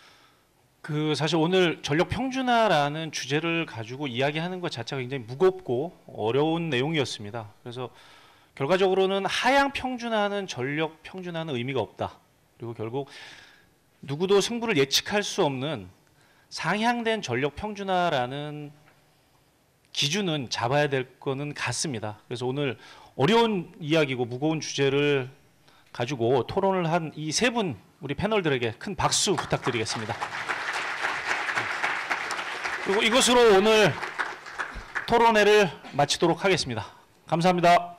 [SPEAKER 1] 그 사실 오늘 전력 평준화라는 주제를 가지고 이야기하는 것 자체가 굉장히 무겁고 어려운 내용이었습니다. 그래서 결과적으로는 하향 평준화는 전력 평준화는 의미가 없다. 그리고 결국 누구도 승부를 예측할 수 없는 상향된 전력 평준화라는 기준은 잡아야 될 거는 같습니다. 그래서 오늘 어려운 이야기고 무거운 주제를 가지고 토론을 한 이 세 분 우리 패널들에게 큰 박수 부탁드리겠습니다. 그리고 이것으로 오늘 토론회를 마치도록 하겠습니다. 감사합니다.